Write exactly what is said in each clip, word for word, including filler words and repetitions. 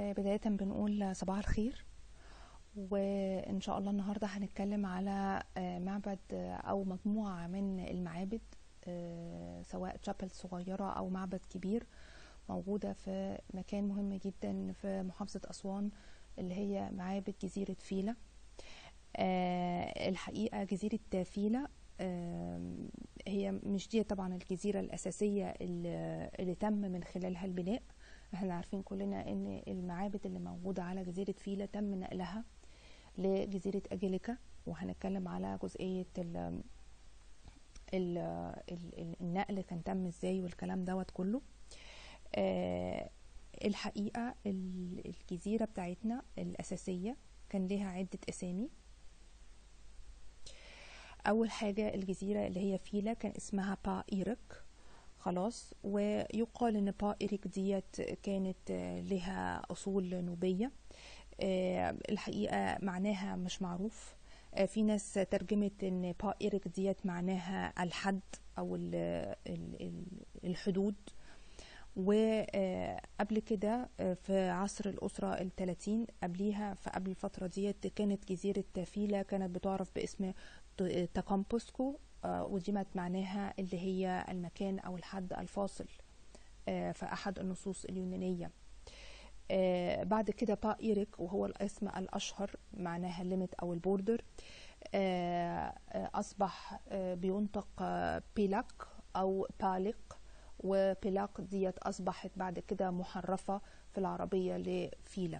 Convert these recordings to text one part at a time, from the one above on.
بداية بنقول صباح الخير، وإن شاء الله النهاردة هنتكلم على معبد أو مجموعة من المعابد، سواء تشابل صغيرة أو معبد كبير موجودة في مكان مهم جدا في محافظة أسوان اللي هي معابد جزيرة فيلة. الحقيقة جزيرة فيلة هي مش دي طبعا الجزيرة الأساسية اللي تم من خلالها البناء. احنا عارفين كلنا ان المعابد اللي موجودة على جزيرة فيلة تم نقلها لجزيرة أجيليكا، وهنتكلم على جزئية ال ال ال النقل كان تم ازاي والكلام دوت كله. آه الحقيقة الجزيرة بتاعتنا الأساسية كان لها عدة أسامي. أول حاجة الجزيرة اللي هي فيلة كان اسمها با إيرك، خلاص، ويقال ان با إيرك ديت كانت لها أصول نوبية. الحقيقة معناها مش معروف. في ناس ترجمت ان با إيرك ديت معناها الحد أو الحدود. وقبل كده في عصر الأسرة الثلاثين قبليها، فقبل الفترة ديت كانت جزيرة فيلة كانت بتعرف باسم تاكامبوسكو، ودي معناها اللي هي المكان أو الحد الفاصل في أحد النصوص اليونانية. بعد كده با إيرك وهو الاسم الأشهر معناها الليمت أو البوردر، أصبح بينطق بيلاك أو باليق، وبيلاك ديت أصبحت بعد كده محرفة في العربية لفيلة.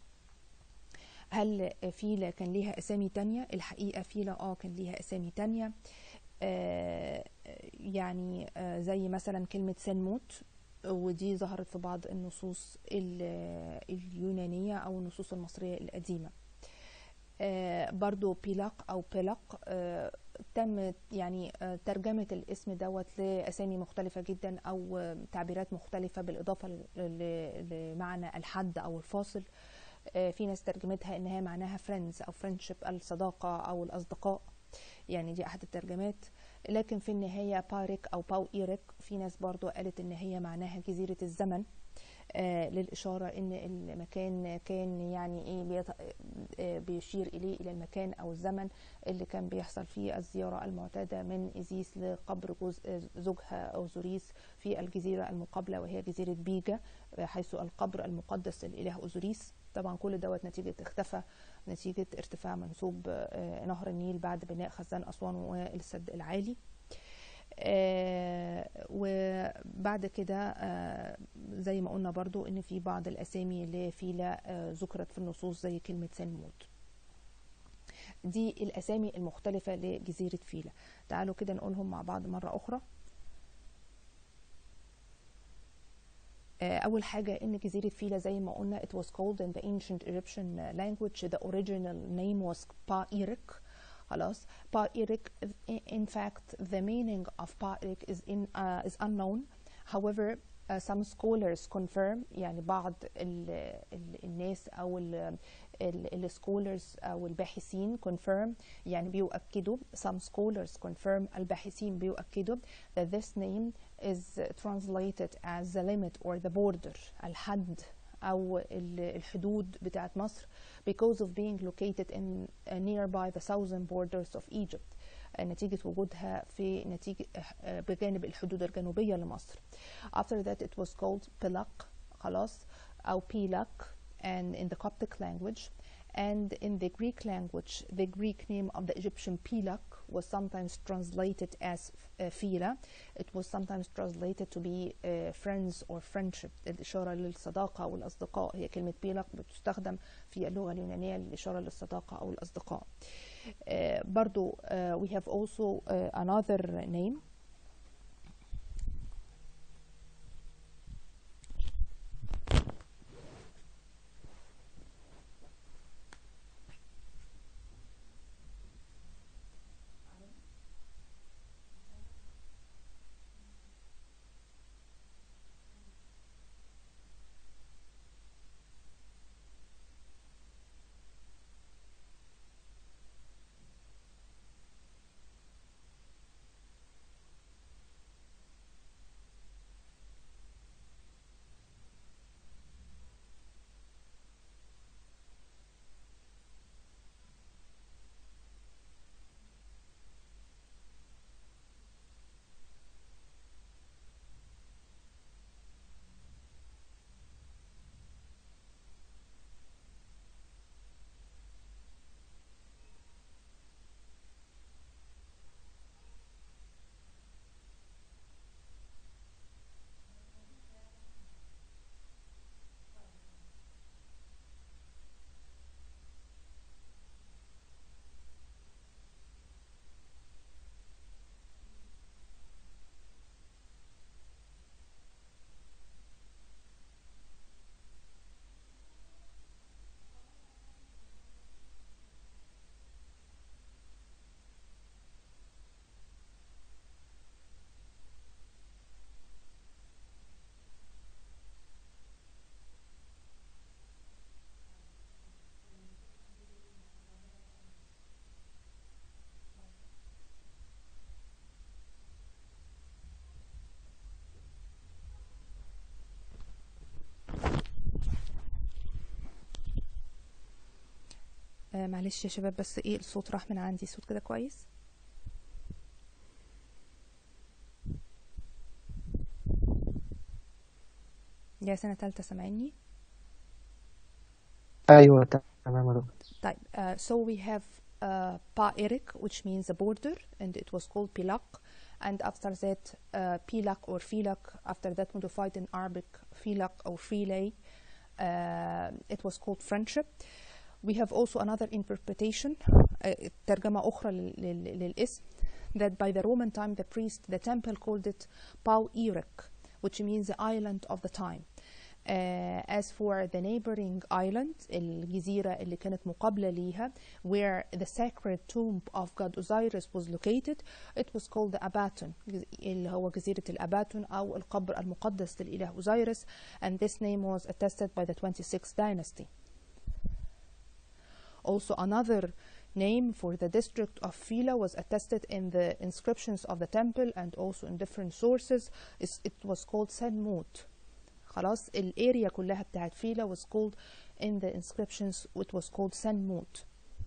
هل فيلة كان ليها أسامي تانية؟ الحقيقة فيلة آه كان ليها أسامي تانية، آه يعني آه زي مثلا كلمة سنموت، ودي ظهرت في بعض النصوص اليونانية أو النصوص المصرية القديمة. آه برضو بيلاق أو بيلاق آه تم يعني آه ترجمة الاسم دوت لأسامي مختلفة جدا أو آه تعبيرات مختلفة بالإضافة لمعنى الحد أو الفاصل. آه في ناس ترجمتها إنها معناها فريندز أو فريندشيب، الصداقة أو الأصدقاء، يعني دي أحد الترجمات. لكن في النهاية باريك أو باو إيريك في ناس برضو قالت إن هي معناها جزيرة الزمن، آه للإشارة إن المكان كان يعني إيه بيط... آه بيشير إليه إلى المكان أو الزمن اللي كان بيحصل فيه الزيارة المعتادة من إيزيس لقبر زوجها أوزوريس في الجزيرة المقابلة وهي جزيرة بيجا، حيث القبر المقدس للإله أوزوريس. طبعا كل دوت نتيجة اختفى نتيجة ارتفاع منسوب آه نهر النيل بعد بناء خزان أسوان والسد العالي. آه وبعد كده آه زي ما قلنا برضو ان في بعض الاسامي لفيلة آه ذكرت في النصوص زي كلمة سنموت. دي الاسامي المختلفة لجزيرة فيلة. تعالوا كده نقولهم مع بعض مرة اخرى. اول حاجة ان جزيرة فيلة زي ما قلنا it was called in the ancient Egyptian language, the original name was Pa Irik. خلاص. Pa Irik, in fact the meaning of Pa Irik is in uh, is unknown. However uh, some scholars confirm، يعني بعض ال ال الناس او ال ال السكولرز او الباحثين confirm، يعني بيؤكدوا some scholars confirm، الباحثين بيؤكدوا that this name is translated as the limit or the border، الحد أو الحدود بتاعت مصر، because of being located in uh, nearby the southern borders of Egypt، نتيجة وجودها في نتيجة بجانب الحدود الجنوبية لمصر. After that it was called Pilak، خلاص، أو Pilak and in the Coptic language. And in the Greek language, the Greek name of the Egyptian Pilak was sometimes translated as uh, Fila. It was sometimes translated to be uh, friends or friendship، الإشارة للصداقة والأصدقاء. هي كلمة بيلاك بتستخدم في اللغة اليونانية للإشارة للصداقة أو الأصدقاء. uh, برضو uh, we have also uh, another name. آه معلش يا شباب، بس ايه الصوت راح من عندي. صوت كده كويس؟ يا سنة تالتة سامعيني؟ ايوه تمام يا دكتور. طيب uh, so we have uh, Pa'irik, which means a border, and it was called Pilak, and after that uh, Pilak or Filak, after that modified in Arabic Filak or Filay, uh, it was called friendship. We have also another interpretation, uh, ترجمة أخرى لل- للاسم, that by the Roman time the priest, the temple called it Pau-Irik, which means the island of the time. Uh, as for the neighboring island, الجزيرة اللي كانت مقابلة ليها, where the sacred tomb of god Osiris was located, it was called the Abaton, اللي هو جزيرة الأباتون أو القبر المقدس للإله أوزيرس, and this name was attested by the twenty-sixth dynasty. Also another name for the district of Phila was attested in the inscriptions of the temple and also in different sources. It was called Senmut. خلاص الاريا كلها بتاعت فيلا was called in the inscriptions, it was called Senmut.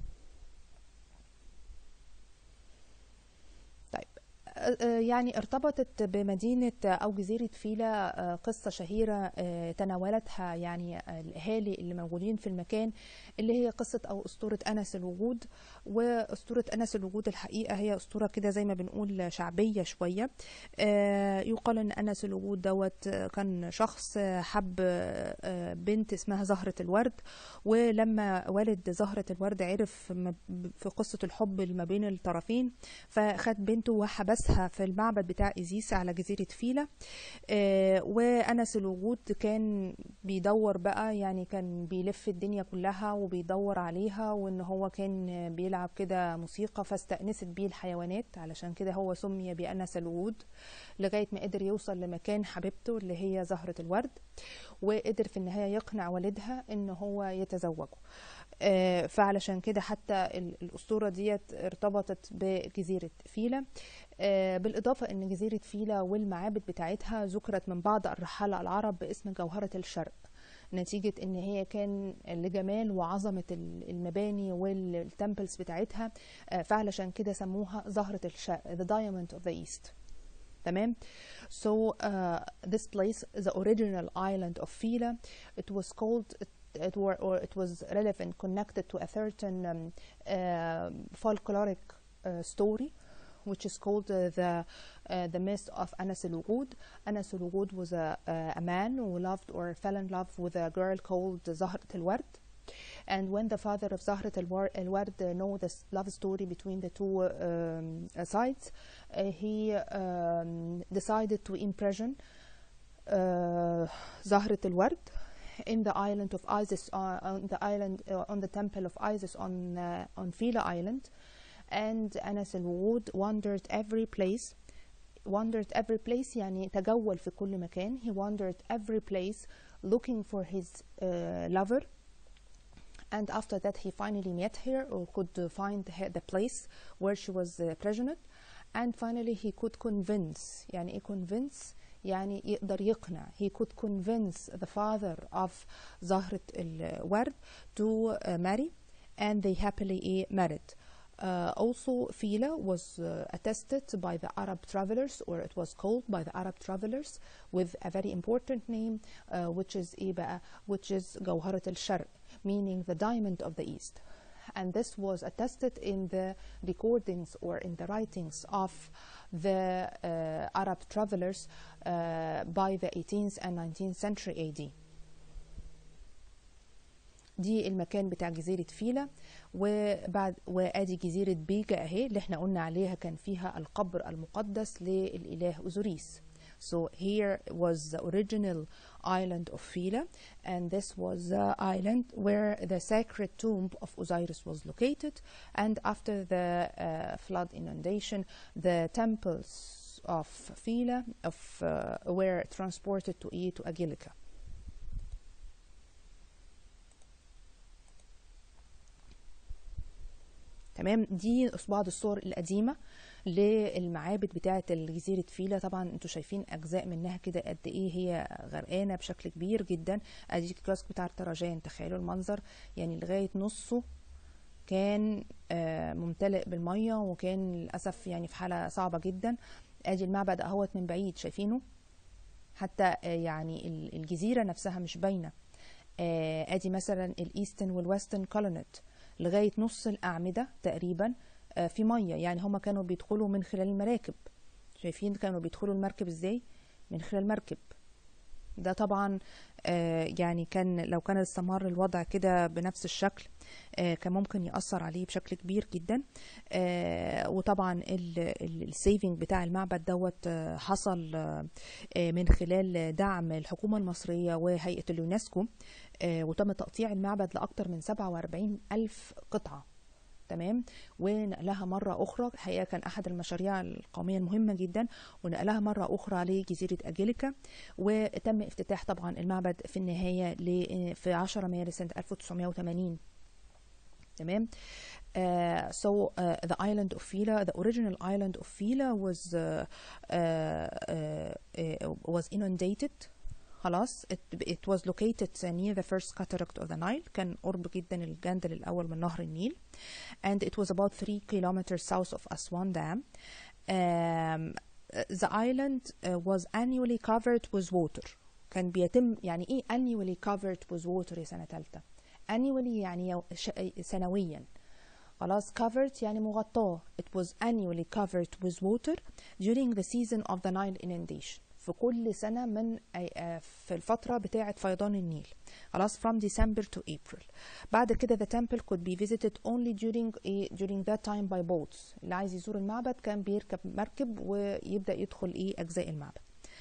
طيب يعني ارتبطت بمدينة أو جزيرة فيلا قصة شهيرة تناولتها يعني الأهالي اللي موجودين في المكان، اللي هي قصة أو أسطورة أنس الوجود. وأسطورة أنس الوجود الحقيقة هي أسطورة كده زي ما بنقول شعبية شوية. يقال أن أنس الوجود دوت كان شخص حب بنت اسمها زهرة الورد، ولما والد زهرة الورد عرف في قصة الحب اللي ما بين الطرفين فخد بنته وحبسها في المعبد بتاع إيزيس على جزيرة فيلا. آه وأنس الوجود كان بيدور بقى، يعني كان بيلف الدنيا كلها وبيدور عليها، وإن هو كان بيلعب كده موسيقى فاستأنست بيه الحيوانات، علشان كده هو سمي بأنس الوجود، لغاية ما قدر يوصل لمكان حبيبته اللي هي زهرة الورد، وقدر في النهاية يقنع والدها إن هو يتزوجه. آه فعلشان كده حتى الأسطورة ديت ارتبطت بجزيرة فيلا. آه بالإضافة أن جزيرة فيلا والمعابد بتاعتها ذكرت من بعض الرحالة العرب باسم جوهرة الشرق، نتيجة ان هي كان لجمال وعظمة المباني والتمبلز بتاعتها، آه فعلشان كده سموها زهرة الشرق, the diamond of the east. تمام. So uh, this place, the original island of Fila, it was called it were or it was relevant connected to a certain um, uh, folkloric uh, story, which is called uh, the uh, the myth of Anas al-Wugud. Anas al-Wugud was a, a man who loved or fell in love with a girl called Zahrat al-Ward. And when the father of Zahrat al-Ward uh, know this love story between the two um, uh, sides, uh, he um, decided to imprison uh, Zahrat al-Ward in the island of Isis, uh, on the island uh, on the temple of Isis on uh, on Fila Island. And Anas al-Wugud wandered every place wandered every place يعني تجول في كل مكان. He wandered every place looking for his uh, lover, and after that he finally met her or could find her, the place where she was uh, prisoner, and finally he could convince يعني ايه convince يعني يقدر يقنع. He could convince the father of زهرة الورد to uh, marry, and they happily married. Uh, also Fila was uh, attested by the Arab travelers, or it was called by the Arab travelers with a very important name, uh, which is إيه بقى, which is جوهرة الشرق, meaning the diamond of the east. And this was attested in the recordings or in the writings of the uh, Arab travelers uh, by the eighteenth and nineteenth century A D. دي المكان بتاع جزيرة فيلا. وبعد وادي جزيرة بيجا اهي اللي احنا قلنا عليها كان فيها القبر المقدس للإله أوزوريس. So here was the original island of Fila, and this was the island where the sacred tomb of Osiris was located. And after the uh, flood inundation, the temples of Fila of, uh, were transported to, to Agilica. تمام. دي بعض الصور القديمه للمعابد بتاعه الجزيره فيلا. طبعا انتوا شايفين اجزاء منها كده قد ايه هي غرقانه بشكل كبير جدا. ادي الكاسك بتاع التراجان، تخيلوا المنظر يعني لغايه نصه كان ممتلئ بالميه، وكان للاسف يعني في حاله صعبه جدا. ادي المعبد اهوت من بعيد شايفينه، حتى يعني الجزيره نفسها مش باينه. ادي مثلا الايسترن والويسترن كولونيت لغايه نص الاعمده تقريبا في ميه، يعني هما كانوا بيدخلوا من خلال المراكب. شايفين كانوا بيدخلوا المركب ازاي؟ من خلال المركب. ده طبعا آه يعني كان لو كان استمر الوضع كده بنفس الشكل آه كان ممكن يأثر عليه بشكل كبير جدا. آه وطبعا السيفنج بتاع المعبد دوت آه حصل آه من خلال دعم الحكومة المصرية وهيئة اليونسكو، آه وتم تقطيع المعبد لأكثر من سبعة وأربعين ألف قطعة. تمام. ونقلها مرة أخرى، الحقيقة كان أحد المشاريع القومية المهمة جدا، ونقلها مرة أخرى لجزيرة أجيليكا. وتم افتتاح طبعا المعبد في النهاية في عشرة مارس سنة ألف وتسعمائة وثمانين. تمام. Uh, so uh, the island of Fila, the original island of Fila was uh, uh, uh, was inundated. خلاص. it, it was located near the first cataract of the Nile. كان قرب جدا الجندل الأول من نهر النيل. And it was about three kilometers south of Aswan Dam. Um, the island uh, was annually covered with water. كان بيتم يعني إيه annually covered with water يا سنة تالتة؟ annually يعني سنويا. خلاص. covered يعني مغطاه. It was annually covered with water during the season of the Nile inundation. في كل سنة من في الفترة بتاعة فيضان النيل. خلاص. from December to April. بعد كده the temple could be visited only during during that time by boats. اللي عايز يزور المعبد كان بيركب مركب ويبدأ يدخل ايه أجزاء المعبد.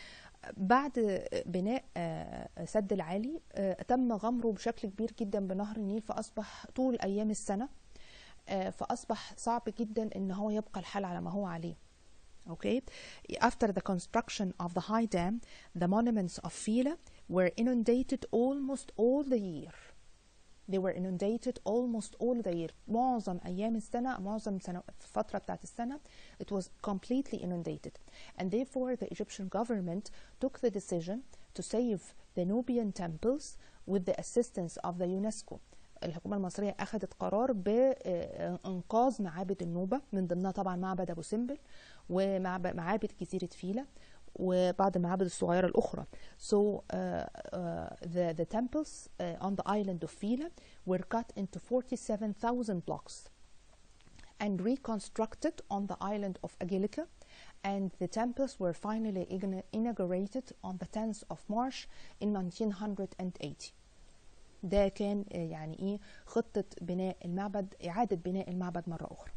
بعد بناء سد العالي تم غمره بشكل كبير جدا بنهر النيل، فأصبح طول أيام السنة فأصبح صعب جدا إن هو يبقى الحال على ما هو عليه. Okay. After the construction of the high dam, the monuments of Fila were inundated almost all the year. They were inundated almost all the year. معظم أيام السنة، معظم سنة الفترة بتاعت السنة it was completely inundated. And therefore the Egyptian government took the decision to save the Nubian temples with the assistance of the UNESCO. الحكومة المصرية أخذت قرار بإنقاذ معابد النوبة، من ضمنها طبعا معبد أبو سمبل ومعابد جزيرة فيلا وبعض المعابد الصغيرة الأخرى. So uh, uh, the, the temples uh, on the island of Fila were cut into forty-seven thousand blocks and reconstructed on the island of Agilika, and the temples were finally inaugurated on the tenth of March in nineteen eighty. ده كان يعني ايه خطة بناء المعبد، إعادة بناء المعبد مرة أخرى.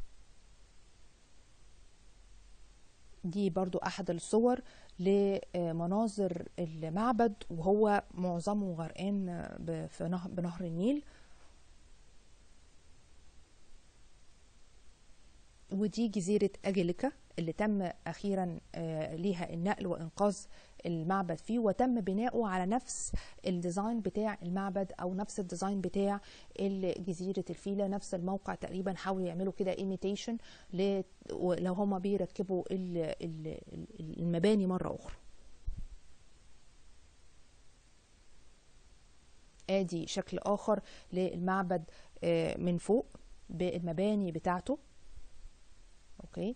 دي برضو أحد الصور لمناظر المعبد وهو معظمه غرقان بنهر النيل. ودي جزيرة أجيليكا اللي تم أخيرا ليها النقل وإنقاذ المعبد فيه، وتم بناؤه على نفس الديزاين بتاع المعبد أو نفس الديزاين بتاع جزيرة الفيلة، نفس الموقع تقريبا. حاولوا يعملوا كده imitation لو هما بيركبوا المباني مرة أخرى. آدي شكل آخر للمعبد من فوق بالمباني بتاعته. اوكي.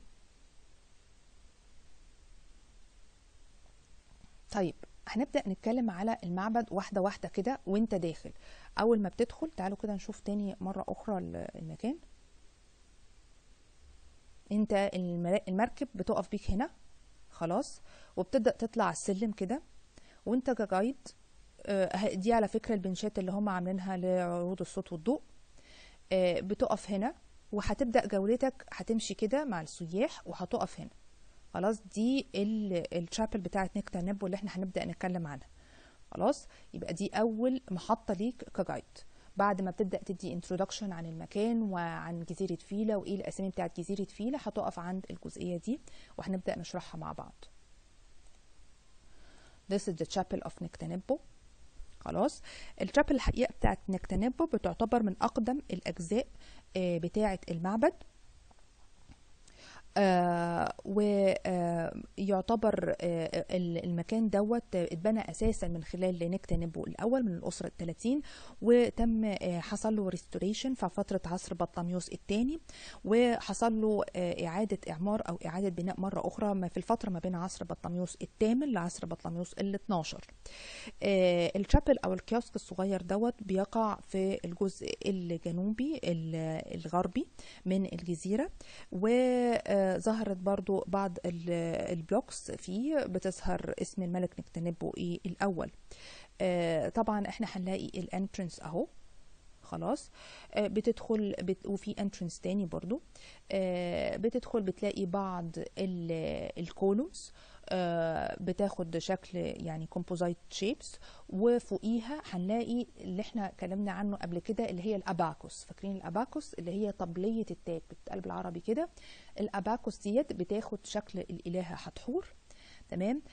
طيب هنبدأ نتكلم على المعبد واحدة واحدة كده وانت داخل. اول ما بتدخل تعالوا كده نشوف تاني مرة اخرى المكان. انت المركب بتقف بيك هنا خلاص، وبتبدأ تطلع السلم كده وانت كجايد. دي على فكرة البنشات اللي هم عاملينها لعروض الصوت والضوء. بتقف هنا وهتبدأ جولتك، هتمشي كده مع السياح وهتقف هنا خلاص. دي الشابل بتاعت نكتانيبو اللي احنا هنبدأ نتكلم عنها خلاص. يبقى دي أول محطة ليك كجايد. بعد ما بتبدأ تدي انترودكشن عن المكان وعن جزيرة فيلا وإيه الأسامي بتاعت جزيرة فيلا، هتقف عند الجزئية دي وهنبدأ نشرحها مع بعض. This is the chapel of نكتانيبو خلاص. الشابل الحقيقة بتاعت نكتانيبو بتعتبر من أقدم الأجزاء بتاعة المعبد. آه ويعتبر آه المكان دوت اتبنى اساسا من خلال نكتنبو الاول من الاسره الثلاثين، وتم آه حصل له ريستوريشن في فتره عصر بطليموس الثاني، وحصل له آه اعاده اعمار او اعاده بناء مره اخرى ما في الفتره ما بين عصر بطليموس الثامن لعصر بطليموس ال اثناشر. آه الشابل او الكيوسك الصغير دوت بيقع في الجزء الجنوبي الغربي من الجزيره، وظهرت برضو بعض البلوكس فيه بتظهر اسم الملك نكتنبو ايه الاول. آه طبعا احنا هنلاقي الانترنس اهو خلاص. آه بتدخل بت... وفي انترنس تاني برضو. آه بتدخل بتلاقي بعض الكولومز آه بتاخد شكل يعني كومبوزايت شيبس، وفوقيها هنلاقي اللي احنا اتكلمنا عنه قبل كده اللي هي الاباكوس. فاكرين الاباكوس اللي هي طبلية التاج بتتقال بالعربي كده؟ الاباكوس ديت بتاخد شكل الالهة حتحور. تمام.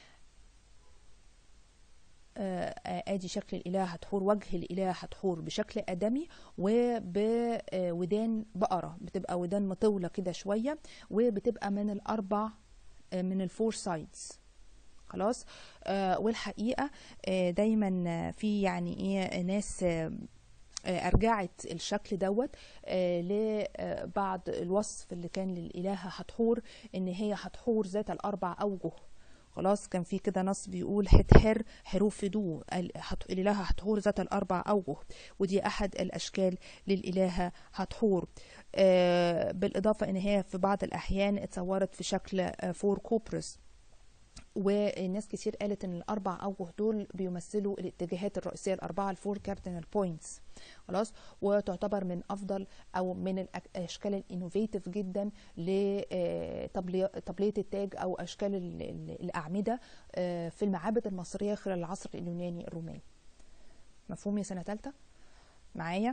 ادي شكل الالهه حتحور، وجه الالهه حتحور بشكل ادمي وبودان بقره، بتبقى ودان مطوله كده شويه، وبتبقى من الاربع من الفور سايدز خلاص. آه والحقيقه آه دايما في يعني ايه ناس آه ارجعت الشكل دوت آه لبعض الوصف اللي كان للالهه حتحور ان هي حتحور ذات الاربع اوجه خلاص. كان في كده نص بيقول حتحر حروف دو الالهه حتحور ذات الاربع اوجه، ودي احد الاشكال للالهه حتحور. آه بالاضافه ان هي في بعض الاحيان اتصورت في شكل آه فور كوبرس، والناس كتير قالت ان الاربع اوجه دول بيمثلوا الاتجاهات الرئيسيه الاربعه، الفور كاردينال بوينتس خلاص. وتعتبر من افضل او من الاشكال الانوفيتيف جدا لطبليه التاج او اشكال الاعمده في المعابد المصريه خلال العصر اليوناني الروماني. مفهوم يا سنه ثالثه معايا؟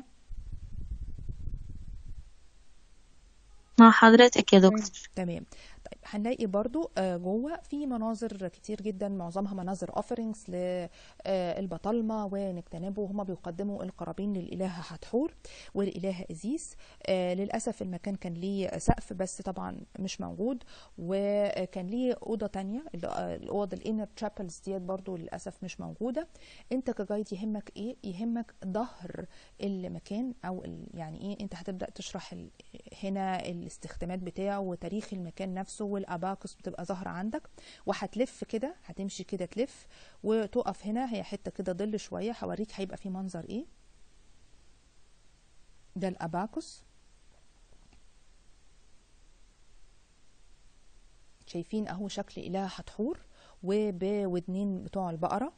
مع حضرتك يا دكتور. تمام. طيب هنلاقي برضو جوه في مناظر كتير جدا، معظمها مناظر اوفرينجز للبطالمه ونكتنبو. هما بيقدموا القرابين للالهه حتحور والالهه ازيس. للاسف المكان كان ليه سقف بس طبعا مش موجود، وكان ليه اوضه تانية، الاوض الانر تشابلز ديت برضو للاسف مش موجوده. انت كجايد يهمك ايه؟ يهمك ظهر المكان او يعني ايه، انت هتبدا تشرح هنا الاستخدامات بتاعه وتاريخ المكان نفسه، والاباكس بتبقى ظاهره عندك، وهتلف كده، هتمشي كده تلف وتقف هنا. هي حته كده ظل شويه، هوريك هيبقى في منظر ايه. ده الاباكس، شايفين اهو شكل الهه حتحور وبودنين بتوع البقره.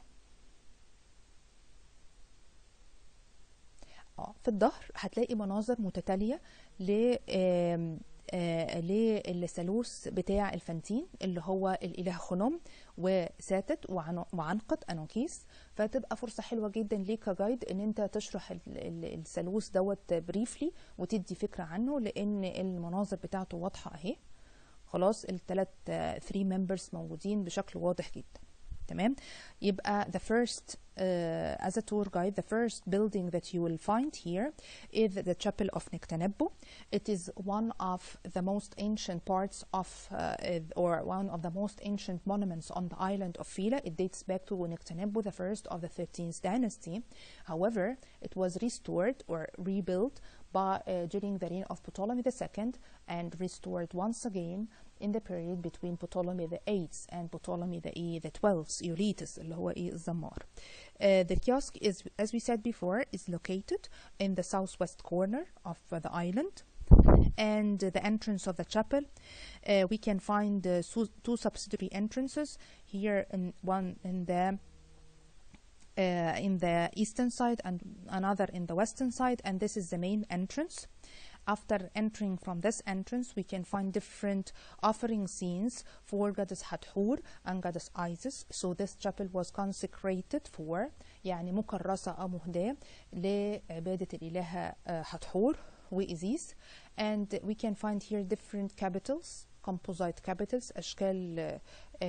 اه في الظهر هتلاقي مناظر متتاليه ل آه للثالوث بتاع الفانتين اللي هو الاله خنوم وساتت وعنقت انوكيس. فتبقى فرصه حلوه جدا ليك كجايد ان انت تشرح الثالوث دوت بريفلي وتدي فكره عنه، لان المناظر بتاعته واضحه اهي خلاص. الثلاث ثري ممبرز موجودين بشكل واضح جدا. تمام. يبقى the first uh, as a tour guide, the first building that you will find here is the Chapel of Nectanebo. It is one of the most ancient parts of uh, or one of the most ancient monuments on the island of Fila. It dates back to Nectanebo, the first of the thirteenth dynasty. However, it was restored or rebuilt by uh, during the reign of Ptolemy the second and restored once again in the period between Ptolemy the eighth and Ptolemy the the twelfth, Euletus, اللي هو إيه الزمار. Uh, the kiosk is, as we said before, is located in the southwest corner of uh, the island, and uh, the entrance of the chapel. Uh, we can find uh, two subsidiary entrances here, in one in the uh, in the eastern side and another in the western side, and this is the main entrance. After entering from this entrance, we can find different offering scenes for goddess Hathor and goddess Isis. So this chapel was consecrated for, يعني مكرسة أو مهداة لعبادة الإلهة حتحور وإيزيس. And we can find here different capitals, composite capitals، أشكال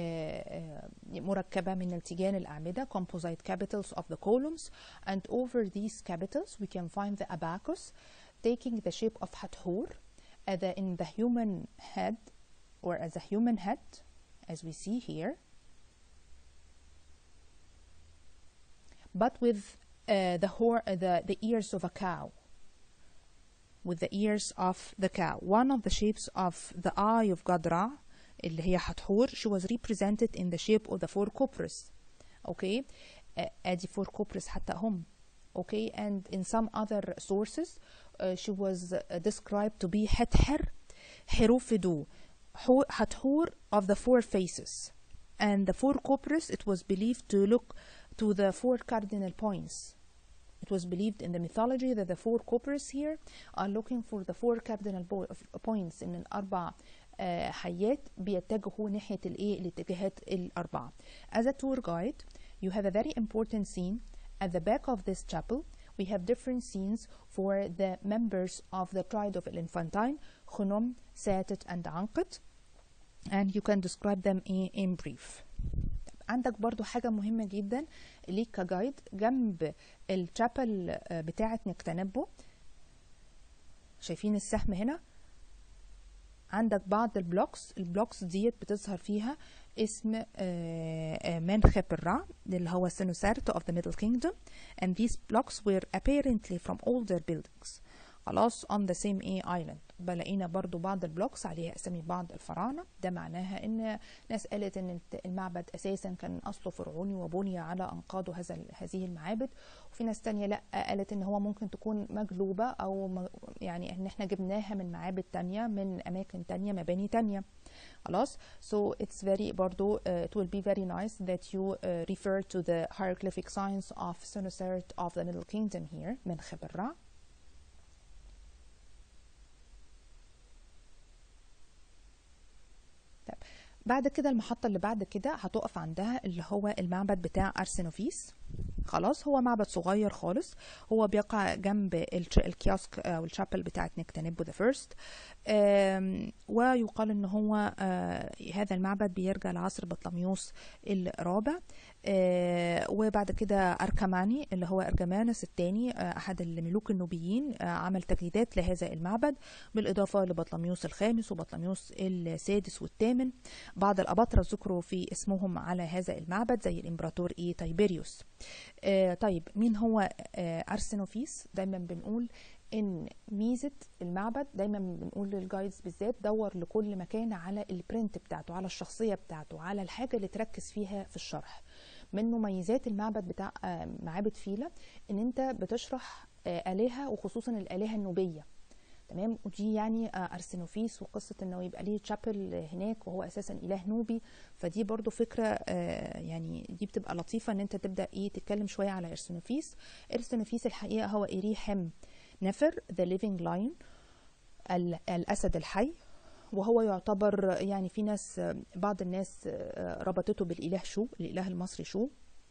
مركبة من التيجان الأعمدة، composite capitals of the columns. And over these capitals, we can find the abacus, taking the shape of Hathor, uh, the, in the human head or as a human head, as we see here, but with uh, the, hor- uh, the, the ears of a cow. With the ears of the cow. One of the shapes of the eye of God Ra, اللي هي حتحور, she was represented in the shape of the four cobras. Okay, uh, ادي four cobras حتى هم. Okay, and in some other sources uh, she was uh, described to be Hether Herufidu, Hathor of the four faces. And the four cobras, it was believed to look to the four cardinal points. It was believed in the mythology that the four cobras here are looking for the four cardinal points in الأربع حيات بيتجهوا ناحية الإيه الاتجاهات الأربعة. As a tour guide, you have a very important scene at the back of this chapel. We have different scenes for the members of the tribe of Elephantine, Khunom, Satet, and Anqit, and you can describe them in, in brief. عندك برضو حاجة مهمة جدا ليك كجايد جنب الشابل بتاعة نكتنبو. شايفين السهم هنا؟ عندك بعض البلوكس البلوكس ديت بتظهر فيها اسم منخب الرع اللي هو Senusert of the Middle Kingdom, and these blocks were apparently from older buildings. خلاص on the same island. بلاقينا برضو بعض البلوكس عليها اسامي بعض الفراعنة. ده معناها ان ناس قالت ان المعبد اساسا كان اصله فرعوني وبني على انقاضه هذا هذه المعابد، وفي ناس تانية لا قالت ان هو ممكن تكون مجلوبة او يعني ان احنا جبناها من معابد تانية من اماكن تانية مباني تانية. خلاص. So it's very برضو uh, it will be very nice that you uh, refer to the hieroglyphic signs of Senusert of the Middle Kingdom here منخب الرع. بعد كده المحطة اللي بعد كده هتقف عندها اللي هو المعبد بتاع أرسنوفيس. خلاص، هو معبد صغير خالص، هو بيقع جنب الكياسك او الشابل بتاعت نكتنبو ذا فيرست، ويقال ان هو هذا المعبد بيرجع لعصر بطلميوس الرابع. وبعد كده أركماني اللي هو أرجمانس الثاني أحد الملوك النوبيين عمل تجديدات لهذا المعبد، بالإضافة لبطلميوس الخامس وبطلميوس السادس والثامن. بعض الأباطرة ذكروا في اسمهم على هذا المعبد زي الإمبراطور إيه تايبيريوس. آه طيب مين هو آه أرسنوفيس؟ دايما بنقول ان ميزه المعبد، دايما بنقول للجايدز بالذات دور لكل مكان على البرنت بتاعته، على الشخصيه بتاعته، على الحاجه اللي تركز فيها في الشرح. من مميزات المعبد بتاع آه معابد فيلة ان انت بتشرح آه الهه، وخصوصا الالهه النوبيه. تمام، ودي يعني أرسنوفيس وقصة انه يبقى ليه تشابل هناك وهو اساسا اله نوبي، فدي برضو فكرة يعني دي بتبقى لطيفة ان انت تبدأ ايه تتكلم شوية على أرسنوفيس. أرسنوفيس الحقيقة هو إريحم نفر the living lion، الأسد الحي، وهو يعتبر يعني في ناس بعض الناس ربطته بالإله شو، الإله المصري شو.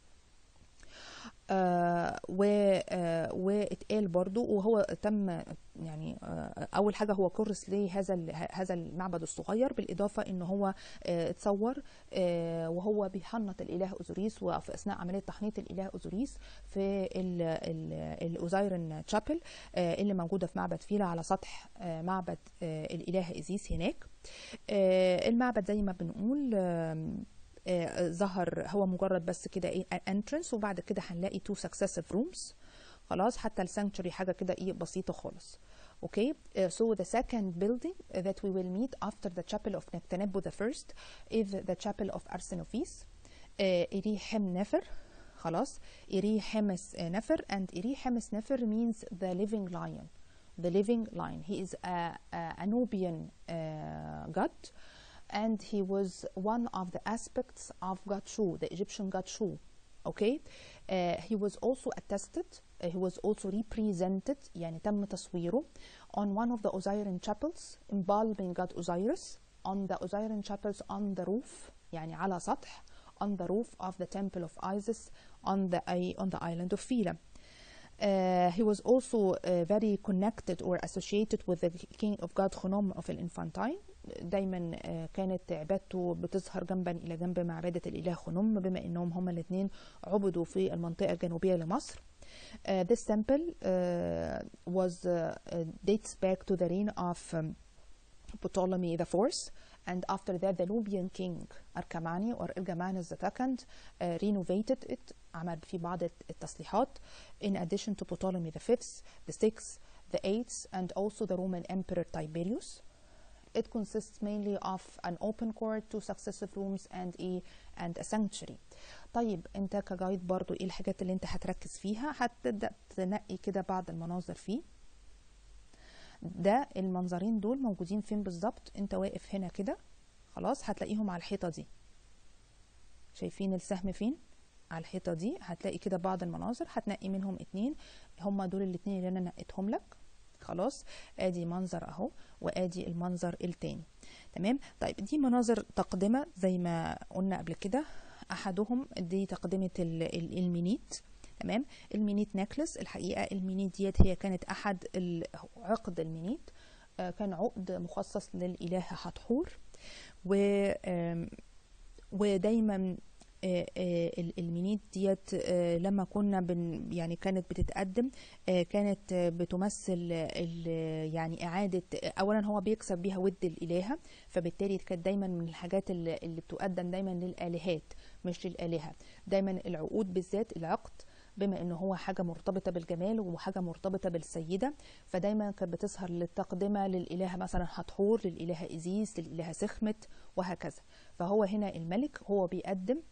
آه و آه واتقال برضو، وهو تم يعني آه اول حاجه هو كرس لهذا هذا المعبد الصغير، بالاضافه ان هو آه اتصور آه وهو بيحنط الاله اوزوريس، وفي اثناء عمليه تحنيط الاله اوزوريس في الاوزايرن تشابل آه اللي موجوده في معبد فيلة على سطح آه معبد آه الاله ايزيس هناك. آه المعبد زي ما بنقول آه آه ظهر هو مجرد بس كده ايه entrance، وبعد كده هنلاقي two successive rooms. خلاص، حتى السانكتوري حاجه كده ايه بسيطه خالص. اوكي. uh, so the second building that we will meet after the chapel of Nectanebo the first is the chapel of Arsenophis. إيري حم نفر. خلاص، إيري حمس نفر and إيري حمس نفر means the living lion. The living lion. He is a, a Nubian uh, god. And he was one of the aspects of God Shu, the Egyptian God Shu. Okay, uh, he was also attested, uh, he was also represented, يعني تم تصويره on one of the Osirian chapels, embalming God Osiris on the Osirian chapels on the roof, يعني على سطح on the roof of the temple of Isis on the on the island of Philae. Uh, he was also uh, very connected or associated with the king of God Khunom of Elephantine. دايما كانت عبادته بتظهر جنبا الى جنب مع عباده الاله خنوم، بما انهم هما الاثنين عبدوا في المنطقه الجنوبيه لمصر. Uh, this temple uh, was uh, dates back to the reign of um, Ptolemy the Fourth, and after that the Nubian king Arkamani or Ilgamenes the second uh, renovated it, عمل فيه بعض التصليحات, in addition to Ptolemy the fifth, the sixth, the eighth, and also the Roman Emperor Tiberius. It consists mainly of an open court, two successive rooms, and a and a sanctuary. طيب انت كجايد برضو ايه الحاجات اللي انت هتركز فيها؟ هتبدأ تنقي كده بعض المناظر فيه. ده المنظرين دول موجودين فين بالظبط؟ انت واقف هنا كده خلاص هتلاقيهم على الحيطة دي. شايفين السهم فين؟ على الحيطة دي هتلاقي كده بعض المناظر، هتنقي منهم اتنين، هما دول الاتنين اللي انا نقيتهم لك. خلاص ادي منظر اهو، وادي المنظر التاني. تمام. طيب دي مناظر تقدمة زي ما قلنا قبل كده. احدهم دي تقدمة المينيت. تمام. المينيت نكلس، الحقيقة المينيت ديت هي كانت احد عقد المينيت، كان عقد مخصص للإله حتحور، و ودايما المينيت ديت لما كنا بن يعني كانت بتتقدم كانت بتمثل يعني إعادة، أولا هو بيكسب بيها ود الإلهة، فبالتالي كانت دايما من الحاجات اللي بتقدم دايما للآلهات مش للآلهة. دايما العقود بالذات العقد بما انه هو حاجة مرتبطة بالجمال وحاجة مرتبطة بالسيدة، فدايما كانت بتظهر للتقدمة للإلهة مثلا حتحور، للإلهة إيزيس، للإلهة سخمت، وهكذا. فهو هنا الملك هو بيقدم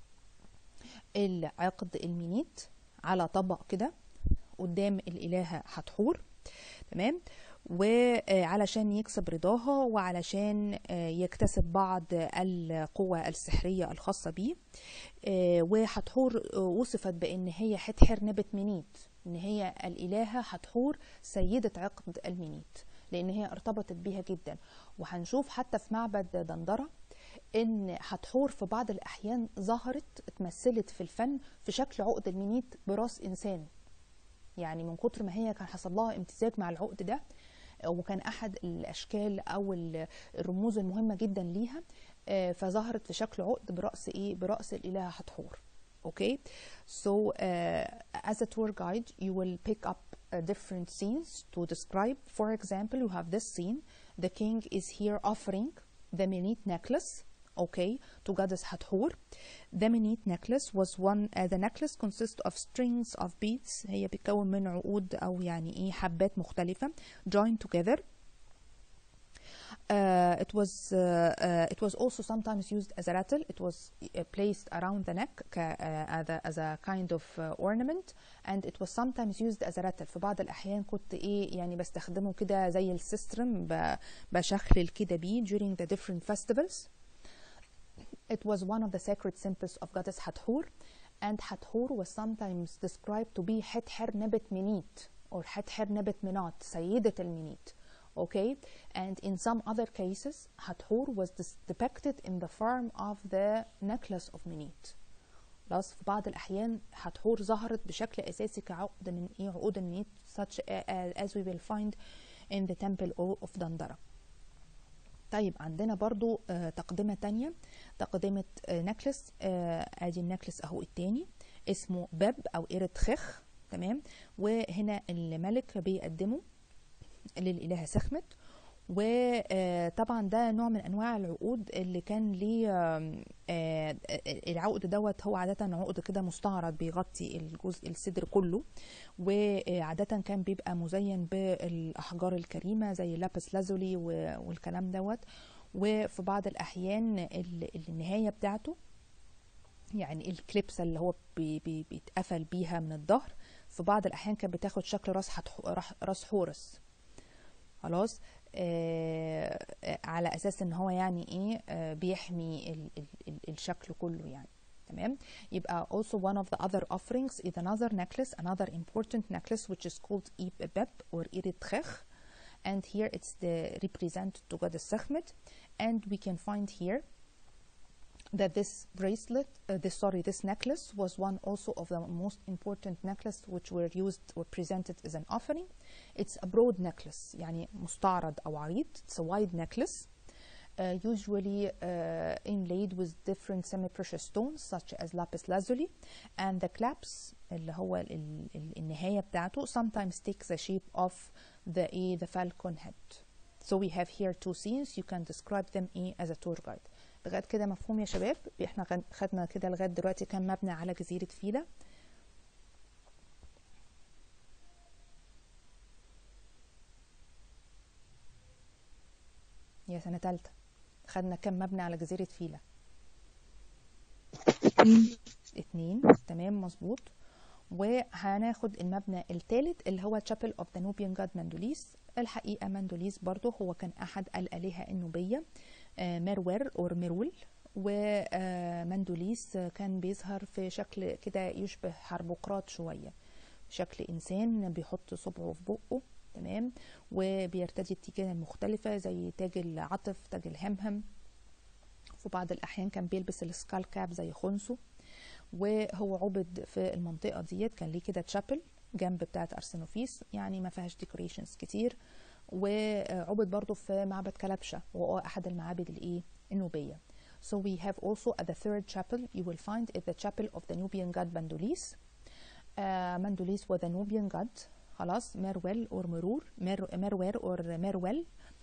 العقد المينيت على طبق كده قدام الإلهة حتحور. تمام. وعلشان يكسب رضاها وعلشان يكتسب بعض القوة السحرية الخاصة بيه. وحتحور وصفت بأن هي حتحر نبت مينيت، ان هي الإلهة حتحور سيدة عقد المينيت، لأن هي ارتبطت بيها جدا. وهنشوف حتى في معبد دندرة ان حتحور في بعض الأحيان ظهرت اتمثلت في الفن في شكل عقد المينيت براس إنسان، يعني من كتر ما هي كان حصل لها امتزاج مع العقد ده، وكان احد الاشكال او الرموز المهمه جدا ليها، فظهرت في شكل عقد براس ايه؟ براس الالهه حتحور. اوكي. so uh, as a tour guide you will pick up uh, different scenes to describe. For example, you have this scene. The king is here offering the Menit necklace, okay, to goddess Hathor. The Menit necklace was one uh, the necklace consists of strings of beads. هي بتكون من عقود او يعني ايه حبات مختلفة joined together. Uh, it was uh, uh, it was also sometimes used as a rattle. It was uh, placed around the neck ك, uh, as, a, as a kind of uh, ornament, and it was sometimes used as a rattle. في بعض الأحيان كنت إيه يعني بستخدمه كده زي السيسترم، بشخلل كده بيه during the different festivals. It was one of the sacred symbols of goddess Hathor, and Hathor was sometimes described to be Hether Nebet Menit or Hether Nebet Menat, سيدة المنيت. Okay, and in some other cases, Hathor was depicted in the form of the necklace of Menit. خلاص في بعض الأحيان حتحور ظهرت بشكل أساسي كعقد من إيه عقود المنيت such as we will find in the temple of Dandara. طيب عندنا برضو آه تقدمة تانية، تقدمة آه نكلس. آه ادي النكلس اهو التاني اسمه باب او إيرتخخ. تمام. وهنا الملك بيقدمه للإلهة سخمت، وطبعا ده نوع من انواع العقود اللي كان ليه العقد دوت هو عادة عقد كده مستعرض بيغطي الجزء الصدر كله، وعادة كان بيبقى مزين بالأحجار الكريمة زي لابس لازولي والكلام دوت. وفي بعض الأحيان النهاية بتاعته يعني الكليبسة اللي هو بي بي بيتقفل بيها من الظهر، في بعض الأحيان كانت بتاخد شكل راس راس حورس. خلاص آه على اساس ان هو يعني ايه آه بيحمي ال ال ال الشكل كله يعني. تمام. يبقى also one of the other offerings is another necklace, another important necklace which is called Ibeb or Iritchech, and here it's the represented to goddess Sekhmet, and we can find here that this bracelet, uh, this sorry, this necklace was one also of the most important necklace which were used or presented as an offering. It's a broad necklace, يعني مستعرض أو عريض. It's a wide necklace, uh, usually uh, inlaid with different semi-precious stones such as lapis lazuli, and the clasp اللي هو ال ال النهاية بتاعته sometimes takes the shape of the a the falcon head. So we have here two scenes. You can describe them as a tour guide. لغايه كده مفهوم يا شباب؟ احنا خدنا كده لغايه دلوقتي كان مبنى على جزيره فيلا. يا سنه ثالثه خدنا كم مبنى على جزيره فيلا؟ اتنين. تمام مظبوط. وهناخد المبنى الثالث اللي هو Chapel of the Nubian God Mandolese. الحقيقة مندوليس برضو هو كان أحد الآلهة النوبية، مرور أو مرول. ومندوليس كان بيظهر في شكل كده يشبه حربقراط شوية، شكل إنسان بيحط صبعه في بقه، تمام، وبيرتدي التيجان المختلفة زي تاج العطف، تاج الهمهم. في بعض الأحيان كان بيلبس السكال كاب زي خنسو. وهو عبد في المنطقة ديت، كان ليه كده تشابل جنب بتاعت أرسنوفيس، يعني ما فيهاش ديكوريشنز كتير. وعبد برضو في معبد كلبشة وهو أحد المعابد الإيه النوبية. So we have also at the third chapel you will find is the chapel of the Nubian god Mandolis. Uh, Mandolis was the Nubian god. خلاص مرول or مرور مر مرور or مرول.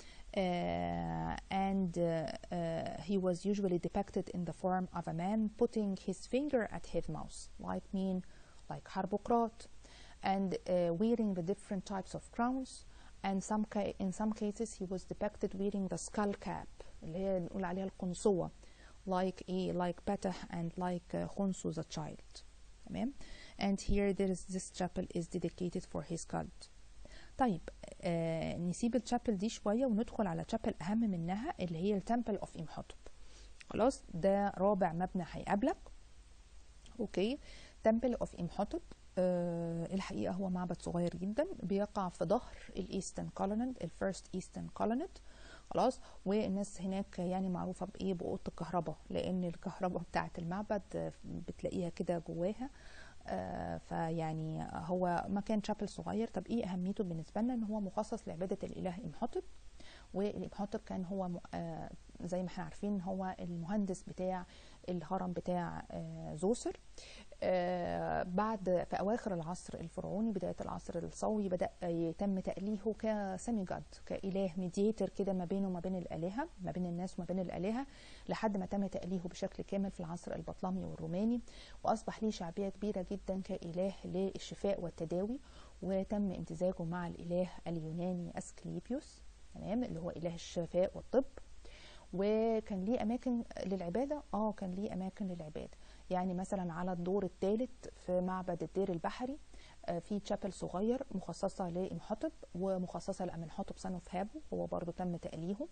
Uh, and uh, uh, he was usually depicted in the form of a man putting his finger at his mouth, like mean, like Harbukrat, and uh, wearing the different types of crowns. And some ca in some cases he was depicted wearing the skull cap, اللي هي نقول عليها القنصوة, like a like Patah and like uh, Khonsu the child. تمام. And here there is this chapel is dedicated for his cult. طيب آه نسيب الشابل دي شويه وندخل على شابل اهم منها اللي هي التمبل اوف امحطب. خلاص ده رابع مبنى هيقابلك. اوكي. تمبل اوف امحطب آه الحقيقه هو معبد صغير جدا بيقع في ظهر الايسترن كولونيد، الفيرست ايسترن كولونيد. خلاص. والناس هناك يعني معروفه بايه؟ باوضه الكهرباء، لان الكهرباء بتاعه المعبد بتلاقيها كده جواها. آه فيعني هو مكان شابل صغير. طب ايه اهميته بالنسبه لنا؟ ان هو مخصص لعباده الاله امحطب. والامحطب كان هو آه زي ما احنا عارفين هو المهندس بتاع الهرم بتاع آه زوسر. آه بعد في اواخر العصر الفرعوني بدايه العصر الصوي بدا يتم تاليهه كسيمي جاد، كاله ميديتر كده ما بينه وما بين الالهه، ما بين الناس وما بين الالهه، لحد ما تم تاليهه بشكل كامل في العصر البطلمي والروماني، واصبح ليه شعبيه كبيره جدا كاله للشفاء والتداوي. وتم امتزاجه مع الاله اليوناني اسكليبيوس، تمام، اللي هو اله الشفاء والطب. وكان ليه اماكن للعباده، اه كان ليه اماكن للعباده. يعني مثلا على الدور الثالث في معبد الدير البحري في تشابل صغير مخصصه لامحطب ومخصصه لامنحotep son of هابو، هو برضو تم تأليهه.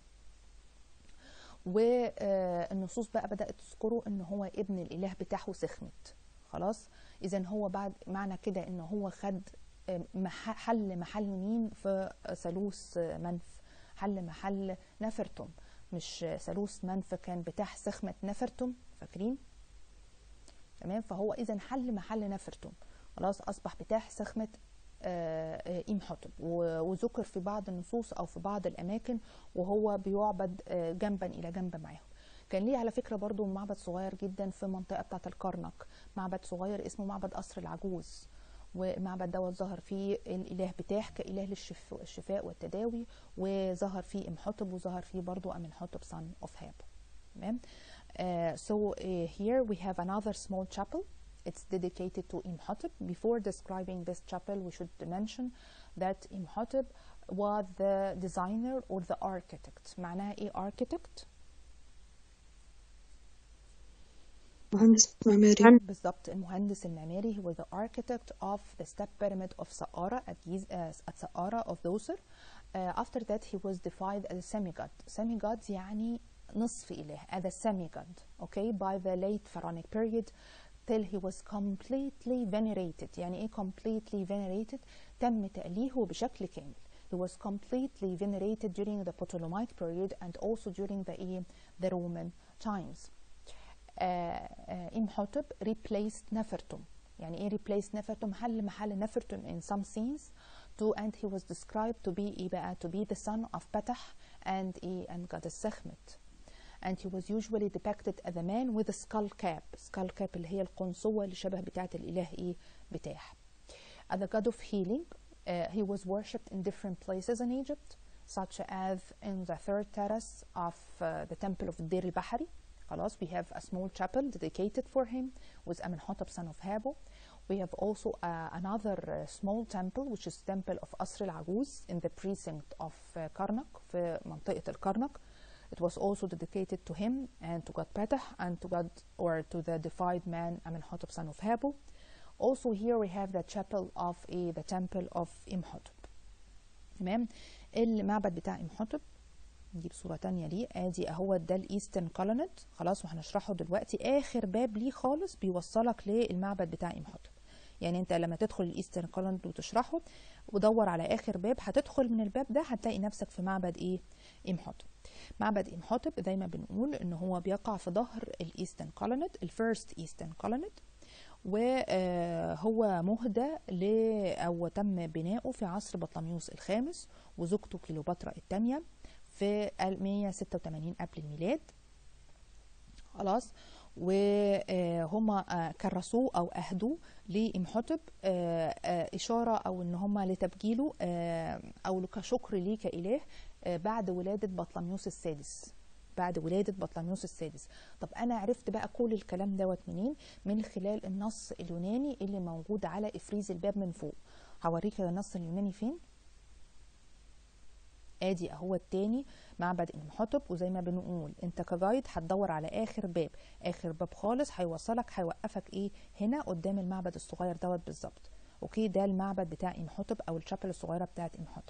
والنصوص بقى بدأت تذكره ان هو ابن الاله بتاعه سخمت. خلاص. اذا هو بعد معنى كده ان هو خد حل محل مين في ثالوث منف، حل محل نفرتم. مش ثالوث منف كان بتاع سخمة نفرتم، فاكرين؟ تمام. فهو اذا حل محل نفرتم. خلاص. اصبح بتاع سخمة امحطب. وذكر في بعض النصوص او في بعض الاماكن وهو بيعبد جنبا الى جنب معاهم. كان ليه على فكره برضو معبد صغير جدا في منطقه بتاعه الكرنك، معبد صغير اسمه معبد قصر العجوز. والمعبد دوت ظهر فيه الاله بتاح كاله للشفاء والتداوي، وظهر فيه امحطب، وظهر فيه برضو امنحotep son of هابو. تمام. Uh, so uh, here we have another small chapel. It's dedicated to Imhotep. Before describing this chapel, we should mention that Imhotep was the designer or the architect. معناها ايه architect؟ مهندس معماري. بالضبط، المهندس المعماري. هو the architect of the step pyramid of Saqqara at, uh, at Saqqara of Dosir. Uh, after that he was deified as a semi-god. Semi-god يعني نصف إله، as a semi-god. Okay, by the late pharaonic period till he was completely venerated. يعني ايه completely venerated؟ تم تأليهه بشكل كامل. He was completely venerated during the Ptolemaic period and also during the, the Roman times. Imhotep uh, uh, replaced Nefertum. يعني ايه replaced Nefertum؟ حل محل نفرتم in some scenes to, and he was described to be ايه بقى؟ to be the son of Patah and ايه and goddess Sekhmet. And he was usually depicted as a man with a skull cap. skull cap اللي هي القنصوة اللي شبه بتاعة الإله إيه بتاح. As a god of healing, uh, he was worshipped in different places in Egypt. such as in the third terrace of uh, the temple of Deir al-Bahari. خلاص, we have a small chapel dedicated for him with Amenhotep son of Habo. We have also uh, another uh, small temple, which is temple of Asr al-Aguz in the precinct of uh, Karnak, في منطقة الكرنك. It was also dedicated to him and to God Petah and to God, or to the deified man Amenhotep son of Habo. Also here we have the chapel of a, the temple of Imhotep. تمام. المعبد بتاع إمحوتب نجيب صورة تانية ليه. ادي اهو ده الايسترن كولونيد. خلاص, وهنشرحه دلوقتي. اخر باب ليه خالص بيوصلك للمعبد بتاع إمحوتب. يعني انت لما تدخل الايسترن كولونيد وتشرحه ودور على اخر باب، هتدخل من الباب ده هتلاقي نفسك في معبد ايه؟ إمحوتب. معبد إمحوتب دايما بنقول ان هو بيقع في ظهر الايسترن كولونيد، الفيرست ايسترن كولونيد، وهو مهدى ل او تم بناؤه في عصر بطليموس الخامس وزوجته كليوباترا الثانيه في مية وستة وتمانين قبل الميلاد. خلاص, وهم كرسوه او اهدوه لإمحوتب اشاره او ان هم لتبجيله او كشكر ليه كاله بعد ولاده بطليموس السادس. بعد ولادة بطليموس السادس. طب أنا عرفت بقى كل الكلام دوت منين؟ من خلال النص اليوناني اللي موجود على إفريز الباب من فوق. هوريك النص اليوناني فين؟ ادي اهو التاني معبد إمحوتب. وزي ما بنقول انت كجايد هتدور على اخر باب، اخر باب خالص هيوصلك هيوقفك ايه؟ هنا قدام المعبد الصغير دوت بالظبط. اوكي, ده المعبد بتاع إمحوتب او الشابل الصغيره بتاعت إمحوتب.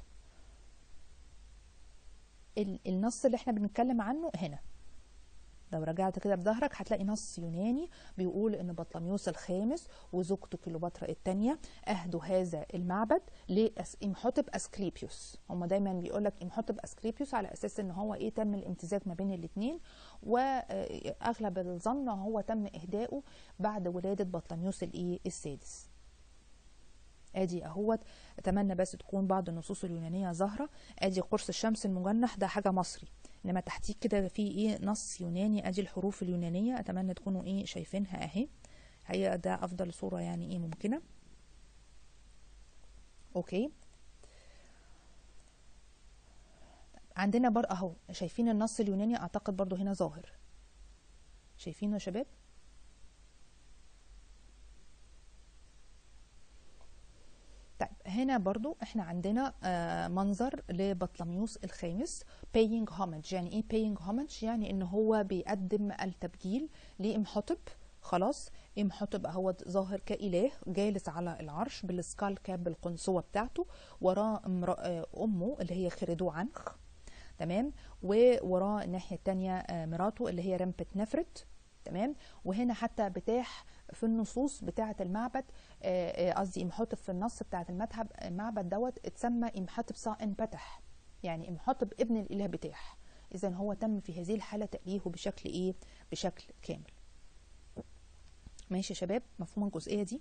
النص اللي احنا بنتكلم عنه هنا، لو رجعت كده بظهرك هتلاقي نص يوناني بيقول ان بطليموس الخامس وزوجته كليوباترا الثانيه اهدوا هذا المعبد لإمحوتب اسكليبيوس. هم دايما بيقول لك إمحوتب اسكليبيوس على اساس ان هو ايه؟ تم الامتزاج ما بين الاثنين، واغلب الظن هو تم اهدائه بعد ولاده بطليموس الايه؟ السادس. ادي اهوت. اتمنى بس تكون بعض النصوص اليونانيه ظاهره. ادي قرص الشمس المجنح، ده حاجه مصري، انما تحتيه كده في ايه؟ نص يوناني. ادي الحروف اليونانيه، اتمنى تكونوا ايه؟ شايفينها اهي. هي ده افضل صوره يعني ايه ممكنه. اوكي, عندنا برضه اهو شايفين النص اليوناني، اعتقد برضه هنا ظاهر. شايفينه يا شباب؟ طيب هنا برضو احنا عندنا آه منظر لبطليموس الخامس paying homage. يعني ايه paying homage؟ يعني ان هو بيقدم التبجيل لإمحوتب. خلاص, إمحوتب اهو ظاهر كإله جالس على العرش بالسكال كاب بالقنصوة بتاعته، وراه آه امه اللي هي خردو عنخ. تمام, ووراه الناحية التانية آه مراته اللي هي رمبة نفرت. تمام, وهنا حتى بتاح في النصوص بتاعة المعبد، قصدي إمحوتب في النص بتاعة المذهب المعبد دوت اتسمى إمحوتب صا انبتح، يعني إمحوتب ابن الإله بتاح. إذا هو تم في هذه الحالة تأليهه بشكل إيه؟ بشكل كامل. ماشي يا شباب؟ مفهوم الجزئية دي؟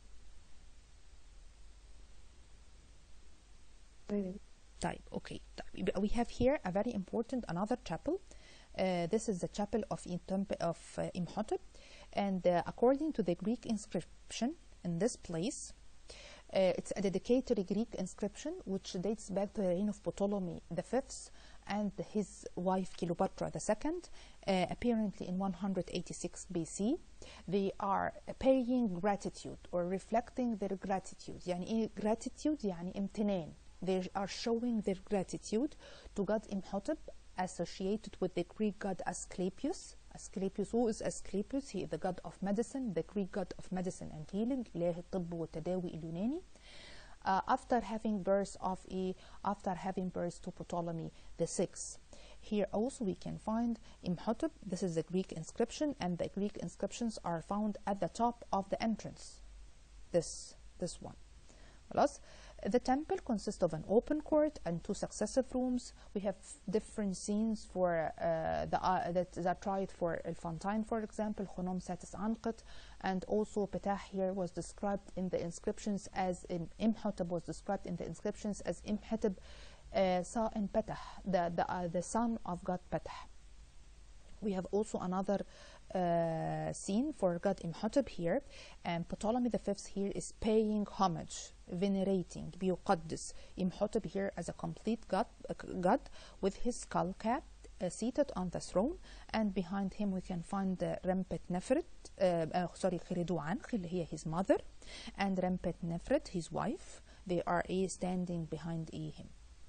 طيب اوكي. طيب we have here a very important another chapel. Uh, this is the chapel of of uh, Imhotep, and uh, according to the Greek inscription in this place, uh, it's a dedicatory Greek inscription which dates back to the reign of Ptolemy the fifth and his wife Cleopatra the second, uh, apparently in one hundred eighty-six B C. They are paying gratitude or reflecting their gratitude. يعني إيه gratitude؟ يعني امتنان. They are showing their gratitude to God Imhotep, associated with the Greek god Asclepius. Asclepius, who is Asclepius? He is the god of medicine, the Greek god of medicine and healing, إله الطب والتداوي اليوناني. Uh, after having birth of a, after having birth to Ptolemy the sixth. Here also we can find Imhotep. This is the Greek inscription, and the Greek inscriptions are found at the top of the entrance. This, this one. خلاص. The temple consists of an open court and two successive rooms. We have different scenes for uh, the uh, that, that tried for Elephantine, for example, Khunom Satis Anqit, and also Petah here was described in the inscriptions as in Imhotep was described in the inscriptions as Imhotep uh, Sa in Petah, the the, uh, the son of God Petah. We have also another uh, scene for god Imhotep here, and Ptolemy the fifth here is paying homage, venerating, بيقدس Imhotep here as a complete god, uh, god with his skull cap uh, seated on the throne, and behind him we can find uh, Rempet Nefret, uh, uh, sorry Kheridu Ankh اللي هي his mother, and Rempet Nefret his wife. They are a standing behind a him.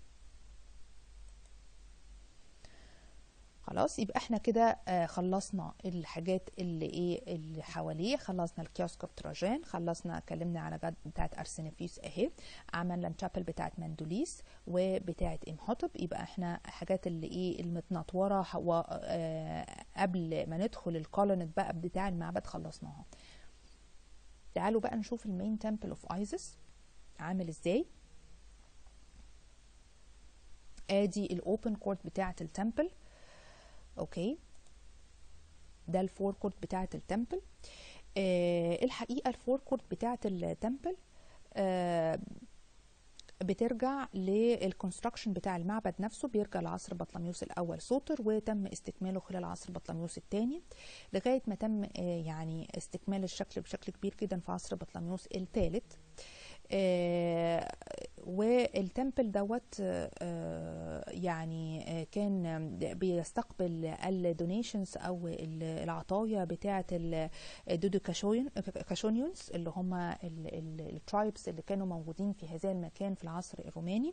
خلاص، يبقى احنا كده آه خلصنا الحاجات اللي ايه اللي حواليه. خلصنا الكيوسك اوف تراجان، خلصنا اتكلمنا على جد بتاعت ارسنفيوس اهي، عملنا الشابل بتاعت مندوليس وبتاعت امحوتب. يبقى احنا حاجات اللي ايه المتنطوره آه قبل ما ندخل الكولونت بقى بتاع المعبد خلصناها. تعالوا بقى نشوف المين تمبل اوف ايزيس عامل ازاي. ادي الاوبن كورت بتاعت التمبل. اوكي، ده الفور كورت بتاعه التمبل. آه الحقيقه الفور كورت بتاعه التمبل آه بترجع للكونستراكشن بتاع المعبد نفسه، بيرجع لعصر بطليموس الاول سوتر، وتم استكماله خلال عصر بطليموس الثاني لغايه ما تم آه يعني استكمال الشكل بشكل كبير جدا في عصر بطليموس الثالث. آه والتمبل دوت آه يعني آه كان بيستقبل الدونيشنز او العطايا بتاعه الدودوكاشونيونز اللي هم الترايبس اللي كانوا موجودين في هذا المكان في العصر الروماني.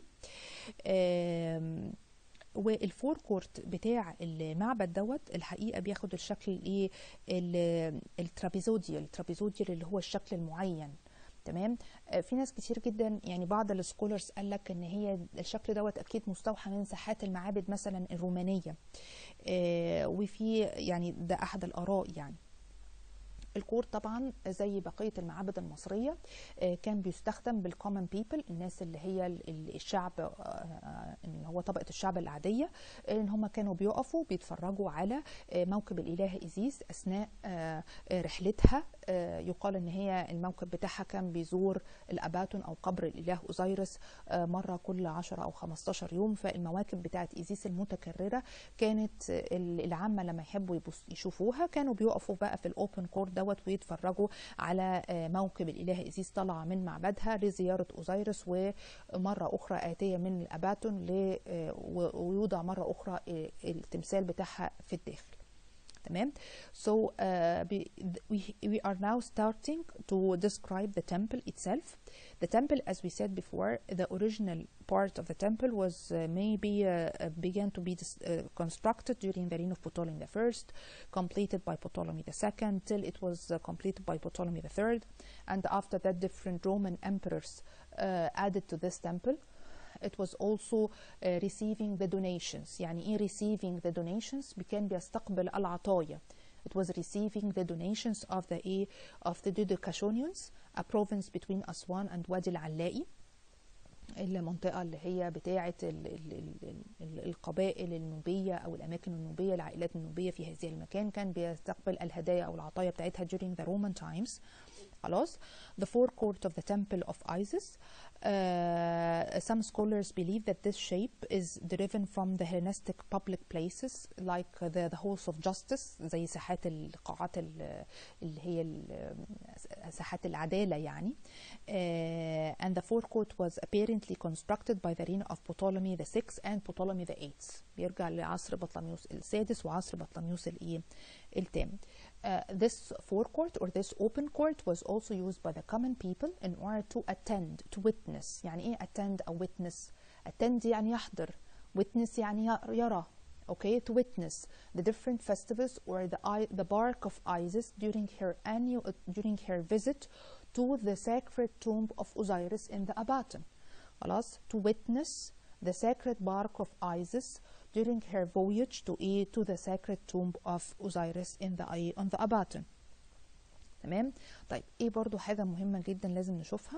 آه والفور كورت بتاع المعبد دوت الحقيقه بياخد الشكل الايه الترابيزوديال الترابيزوديال اللي هو الشكل المعين. تمام. في ناس كتير جدا يعني بعض السكولرز قال لك ان هي الشكل دوت اكيد مستوحى من ساحات المعابد مثلا الرومانيه، آه وفي يعني ده احد الاراء. يعني الكور طبعا زي بقيه المعابد المصريه آه كان بيستخدم بالكومن بيبل، الناس اللي هي الشعب آه اللي هو طبقه الشعب العاديه، ان هم كانوا بيقفوا بيتفرجوا على آه موكب الاله ايزيس اثناء آه رحلتها. آه يقال ان هي الموكب بتاعها كان بيزور الاباتون او قبر الاله اوزيرس آه مره كل عشرة او خمستاشر يوم. فالمواكب بتاعت ايزيس المتكرره كانت العامه لما يحبوا يشوفوها كانوا بيقفوا بقى في الاوبن كورت دوت ويتفرجوا على موكب الاله ايزيس طالعه من معبدها لزياره اوزيرس، ومره اخرى اتيه من الاباتون ويوضع مره اخرى التمثال بتاعها في الداخل. تمام. So uh, we, we are now starting to describe the temple itself. The temple, as we said before, the original part of the temple was uh, maybe uh, began to be dis, uh, constructed during the reign of Ptolemy the First, completed by Ptolemy the Second, till it was uh, completed by Ptolemy the Third, and after that different Roman emperors uh, added to this temple. It was also uh, receiving the donations. يعني إيه receiving the donations؟ كان بيستقبل العطايا. It was receiving the donations of the A of the Dodecashonians, a province between Aswan and Wadi al-Allai. المنطقة اللي هي بتاعة ال ال ال ال القبائل النوبية أو الأماكن النوبية، العائلات النوبية في هذه المكان كان بيستقبل الهدايا أو العطايا بتاعتها during the Roman times. خلاص. The forecourt of the temple of Isis. Uh, some scholars believe that this shape is derived from the Hellenistic public places like the, the halls of justice، زي ساحات القاعات اللي هي ساحات العدالة يعني. Uh, and the forecourt was apparently constructed by the reign of Ptolemy the sixth and Ptolemy the eighth. بيرجع لعصر بطليموس السادس وعصر بطليموس الايه الثامن. Uh, this forecourt or this open court was also used by the common people in order to attend, to witness. يعني ايه attend أو witness؟ attend يعني يحضر، witness يعني يرى. Okay, to witness the different festivals or the the bark of Isis during her annual during her visit to the sacred tomb of Osiris in the Abaton. خلاص. To witness the sacred bark of Isis during her voyage to a to the sacred tomb of Osiris in the on the Abaton. تمام. طيب ايه برضو حاجة مهمة جدا لازم نشوفها.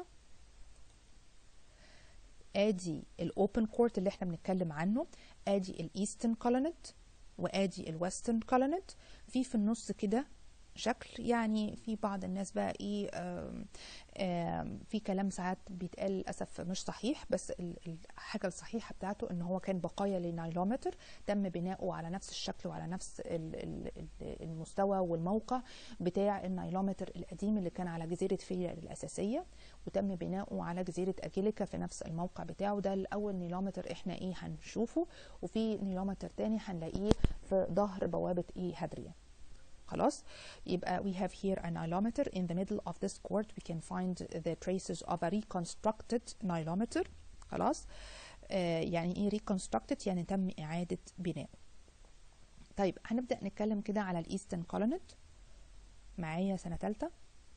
ادي الاوبن كورت اللي احنا بنتكلم عنه، ادي الايسترن كولونت وادي الويسترن كولونت. في في النص كده شكل. يعني في بعض الناس بقى ايه آم آم في كلام ساعات بيتقال للاسف مش صحيح، بس الحاجه الصحيحه بتاعته ان هو كان بقايا لنايلومتر تم بناؤه على نفس الشكل وعلى نفس المستوى والموقع بتاع النايلومتر القديم اللي كان على جزيره فيلة الاساسيه، وتم بناؤه على جزيره اجيليكا في نفس الموقع بتاعه. ده الاول نيلومتر احنا ايه هنشوفه، وفي نيلومتر تاني هنلاقيه في ظهر بوابه ايه هادريان. خلاص، يبقى we have here a nilometer. In the middle of this court we can find the traces of a reconstructed nilometer. خلاص، آه يعني ايه reconstructed؟ يعني تم إعادة بناء. طيب هنبدأ نتكلم كده على الإيسترن كولونيد. معايا سنة تالتة؟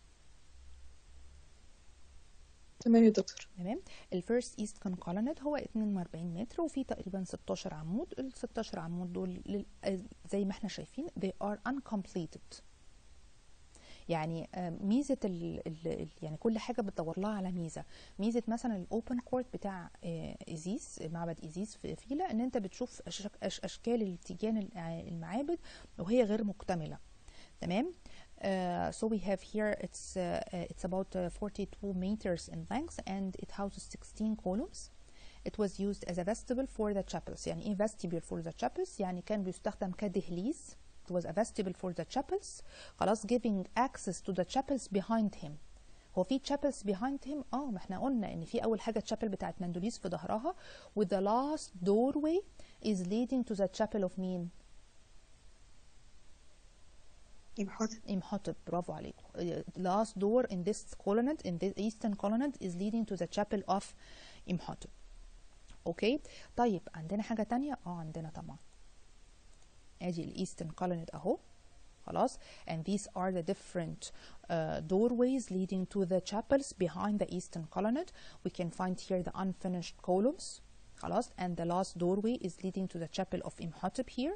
تمام يا دكتور. تمام. الفيرست ايسترن كولونيد هو اتنين وأربعين متر وفيه تقريبا ستاشر عمود. ال ستاشر عمود دول زي ما احنا شايفين they are uncompleted. يعني ميزه ال ال يعني كل حاجه بتدور لها على ميزه. ميزه مثلا الاوبن كورت بتاع ايزيس، معبد ايزيس في فيلا، ان انت بتشوف اشكال التيجان المعابد وهي غير مكتمله. تمام. Uh, so we have here it's uh, it's about uh, forty-two meters in length and it houses sixteen columns. It was used as a vestibule for the chapels. يعني ايه vestibule for the chapels؟ يعني كان بيستخدم كدهليز. It was a vestibule for the chapels. خلاص، giving access to the chapels behind him. هو في chapels behind him؟ اه ما احنا قلنا ان في اول حاجه chapel بتاعت مندوليس في ظهرها، with the last doorway is leading to the chapel of مين؟ إمحوتب. إمحوتب، برافو عليكم. last door in this colonnade, in the eastern colonnade, is leading to the chapel of إمحوتب. اوكي. طيب عندنا حاجة تانية؟ اه عندنا طبعا. ادي ال eastern colonnade اهو. خلاص. and these are the different uh, doorways leading to the chapels behind the eastern colonnade. We can find here the unfinished columns. خلاص. and the last doorway is leading to the chapel of إمحوتب here.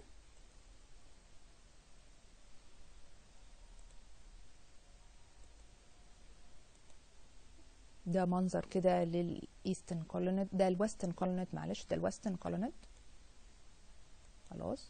ده منظر كده للإيسترن كولونيد. ده الويسترن كولونيد، معلش ده الويسترن كولونيد. خلاص،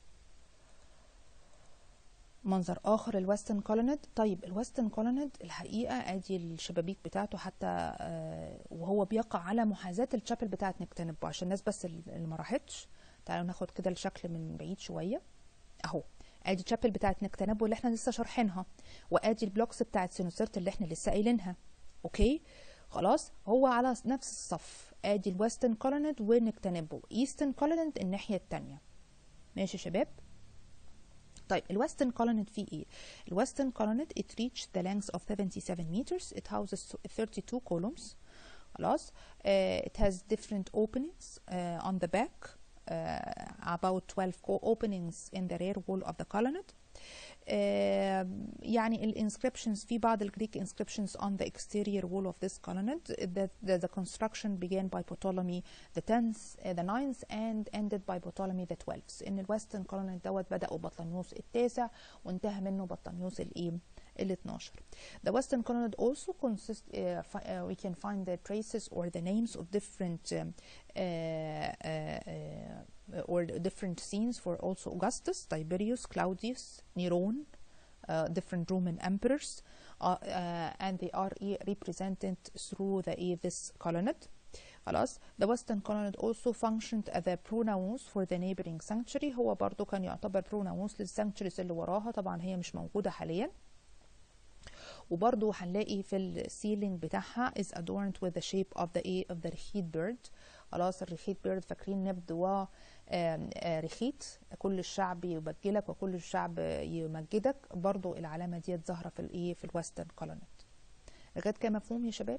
منظر آخر الويسترن كولونيد. طيب الويسترن كولونيد الحقيقة ادي الشبابيك بتاعته حتى آه وهو بيقع على محاذاة الشابل بتاعت نكتنبو، عشان الناس بس اللي ما راحتش. تعالوا ناخد كده الشكل من بعيد شوية اهو. ادي الشابل بتاعت نكتنبو اللي احنا لسه شارحينها، وادي البلوكس بتاعت سينوسيرت اللي احنا لسه قايلينها. اوكي خلاص، هو على نفس الصف. ادي الويسترن كولونيد ونكتنبو، ايسترن كولونيد الناحيه الثانيه. ماشي يا شباب؟ طيب الويسترن كولونيد فيه ايه؟ الويسترن كولونيد it reached the length of seventy-seven meters. it houses thirty-two columns. خلاص. uh, it has different openings uh, on the back, uh, about twelve openings in the rear wall of the colonnade. Uh, يعني الانسكريبشنز في بعض الجريك inscriptions on the exterior wall of this colonnade that the, the construction began by Ptolemy the tenth, uh, the ninth and ended by Ptolemy the twelfth. ان الويسترن colonnade دوت بدأوا بطليموس التاسع وانتهى منه بطليموس الايه ال اتناشر. The western colonnade also consists uh, uh, we can find the traces or the names of different um, uh, uh, uh, or different scenes for also Augustus, Tiberius, Claudius, Neron, uh, different Roman emperors, uh, uh, and they are represented through the uh, this colonnade. خلاص. The western colonnade also functioned as a pronouns for the neighboring sanctuary. هو برضو كان يعتبر pronouns للسانكتشريز اللي وراها، طبعا هي مش موجودة حاليا. وبرضو هنلاقي في السيلينج بتاعها is adorned with the shape of the a of the رخيت bird. خلاص، الرخيت بيرد فاكرين نبض و رخيت، كل الشعب يبجلك وكل الشعب يمجدك. برضو العلامة دي ظاهرة في الايه في الويسترن كولونيد. لغاية كده مفهوم يا شباب؟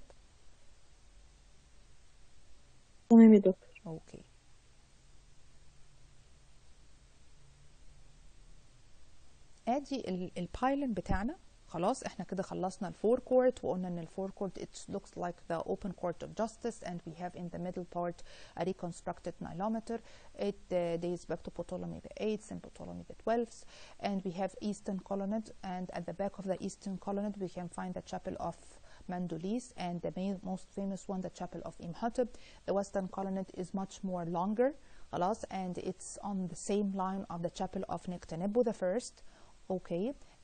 تمام يا دكتور. اوكي. ادي البايلن بتاعنا. خلاص، احنا كده خلصنا الفور كورت وقلنا ان الفور كورت it looks like the open court of justice and we have in the middle part a reconstructed nilometer. It uh, dates back to Ptolemy the eighth and Ptolemy the twelfth, and we have eastern colonnade, and at the back of the eastern colonnade we can find the chapel of Mandulis and the main, most famous one the chapel of Imhotep. The western colonnade is much more longer. خلاص, and it's on the same line of the chapel of Nectanebo the first. Okay,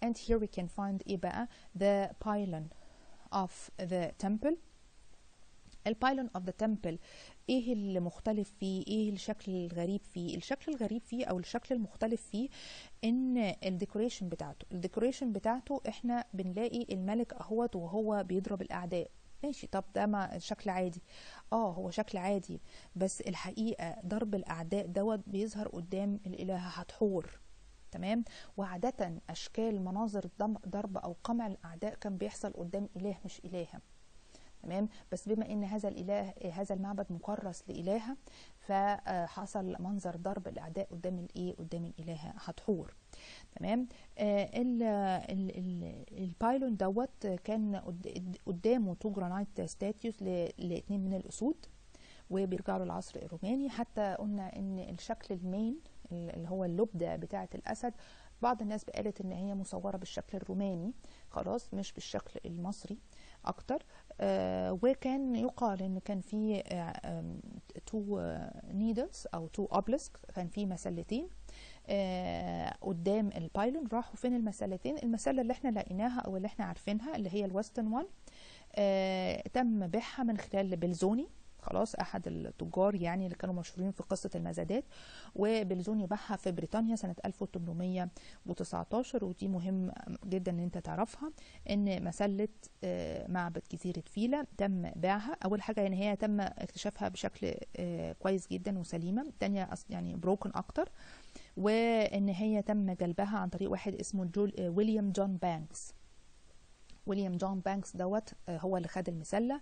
and here we can find ايه بقى the pylon of the temple. البايلون of the temple ايه اللي مختلف فيه، ايه الشكل الغريب فيه؟ الشكل الغريب فيه او الشكل المختلف فيه ان الديكوريشن بتاعته الديكوريشن بتاعته احنا بنلاقي الملك اهوت وهو بيضرب الاعداء. ماشي، طب ده ما شكل عادي. اه هو شكل عادي، بس الحقيقة ضرب الاعداء دوت بيظهر قدام الالهة حتحور. تمام. وعادة اشكال مناظر ضرب او قمع الاعداء كان بيحصل قدام اله مش الهة. تمام. بس بما ان هذا الاله هذا المعبد مكرس لالهه، فحصل منظر ضرب الاعداء قدام الايه قدام الالهه حتحور. تمام. آه البايلون دوت كان قدامه تو جرانايت ستاتيوز لاثنين من الاسود، وبيرجعوا للعصر الروماني. حتى قلنا ان الشكل المين اللي هو اللبده بتاعه الاسد، بعض الناس قالت ان هي مصوره بالشكل الروماني خلاص، مش بالشكل المصري اكتر. آه وكان يقال ان كان في تو نيدلز او تو اوبلسك، كان في مسلتين آه قدام البايلون. راحوا فين المسلتين؟ المسله اللي احنا لقيناها او اللي احنا عارفينها اللي هي الويسترن وان، آه تم بيعها من خلال بلزوني خلاص، احد التجار يعني اللي كانوا مشهورين في قصه المزادات، وبلزوني باعها في بريطانيا سنه ألف وثمانمائة وتسعة عشر. ودي مهم جدا ان انت تعرفها، ان مسله معبد جزيره فيلا تم بيعها. اول حاجه يعني هي تم اكتشافها بشكل كويس جدا وسليمه، الثانيه يعني بروكن اكتر، وان هي تم جلبها عن طريق واحد اسمه جول ويليام جون بانكس. ويليام جون بانكس دوت هو اللي خد المسلة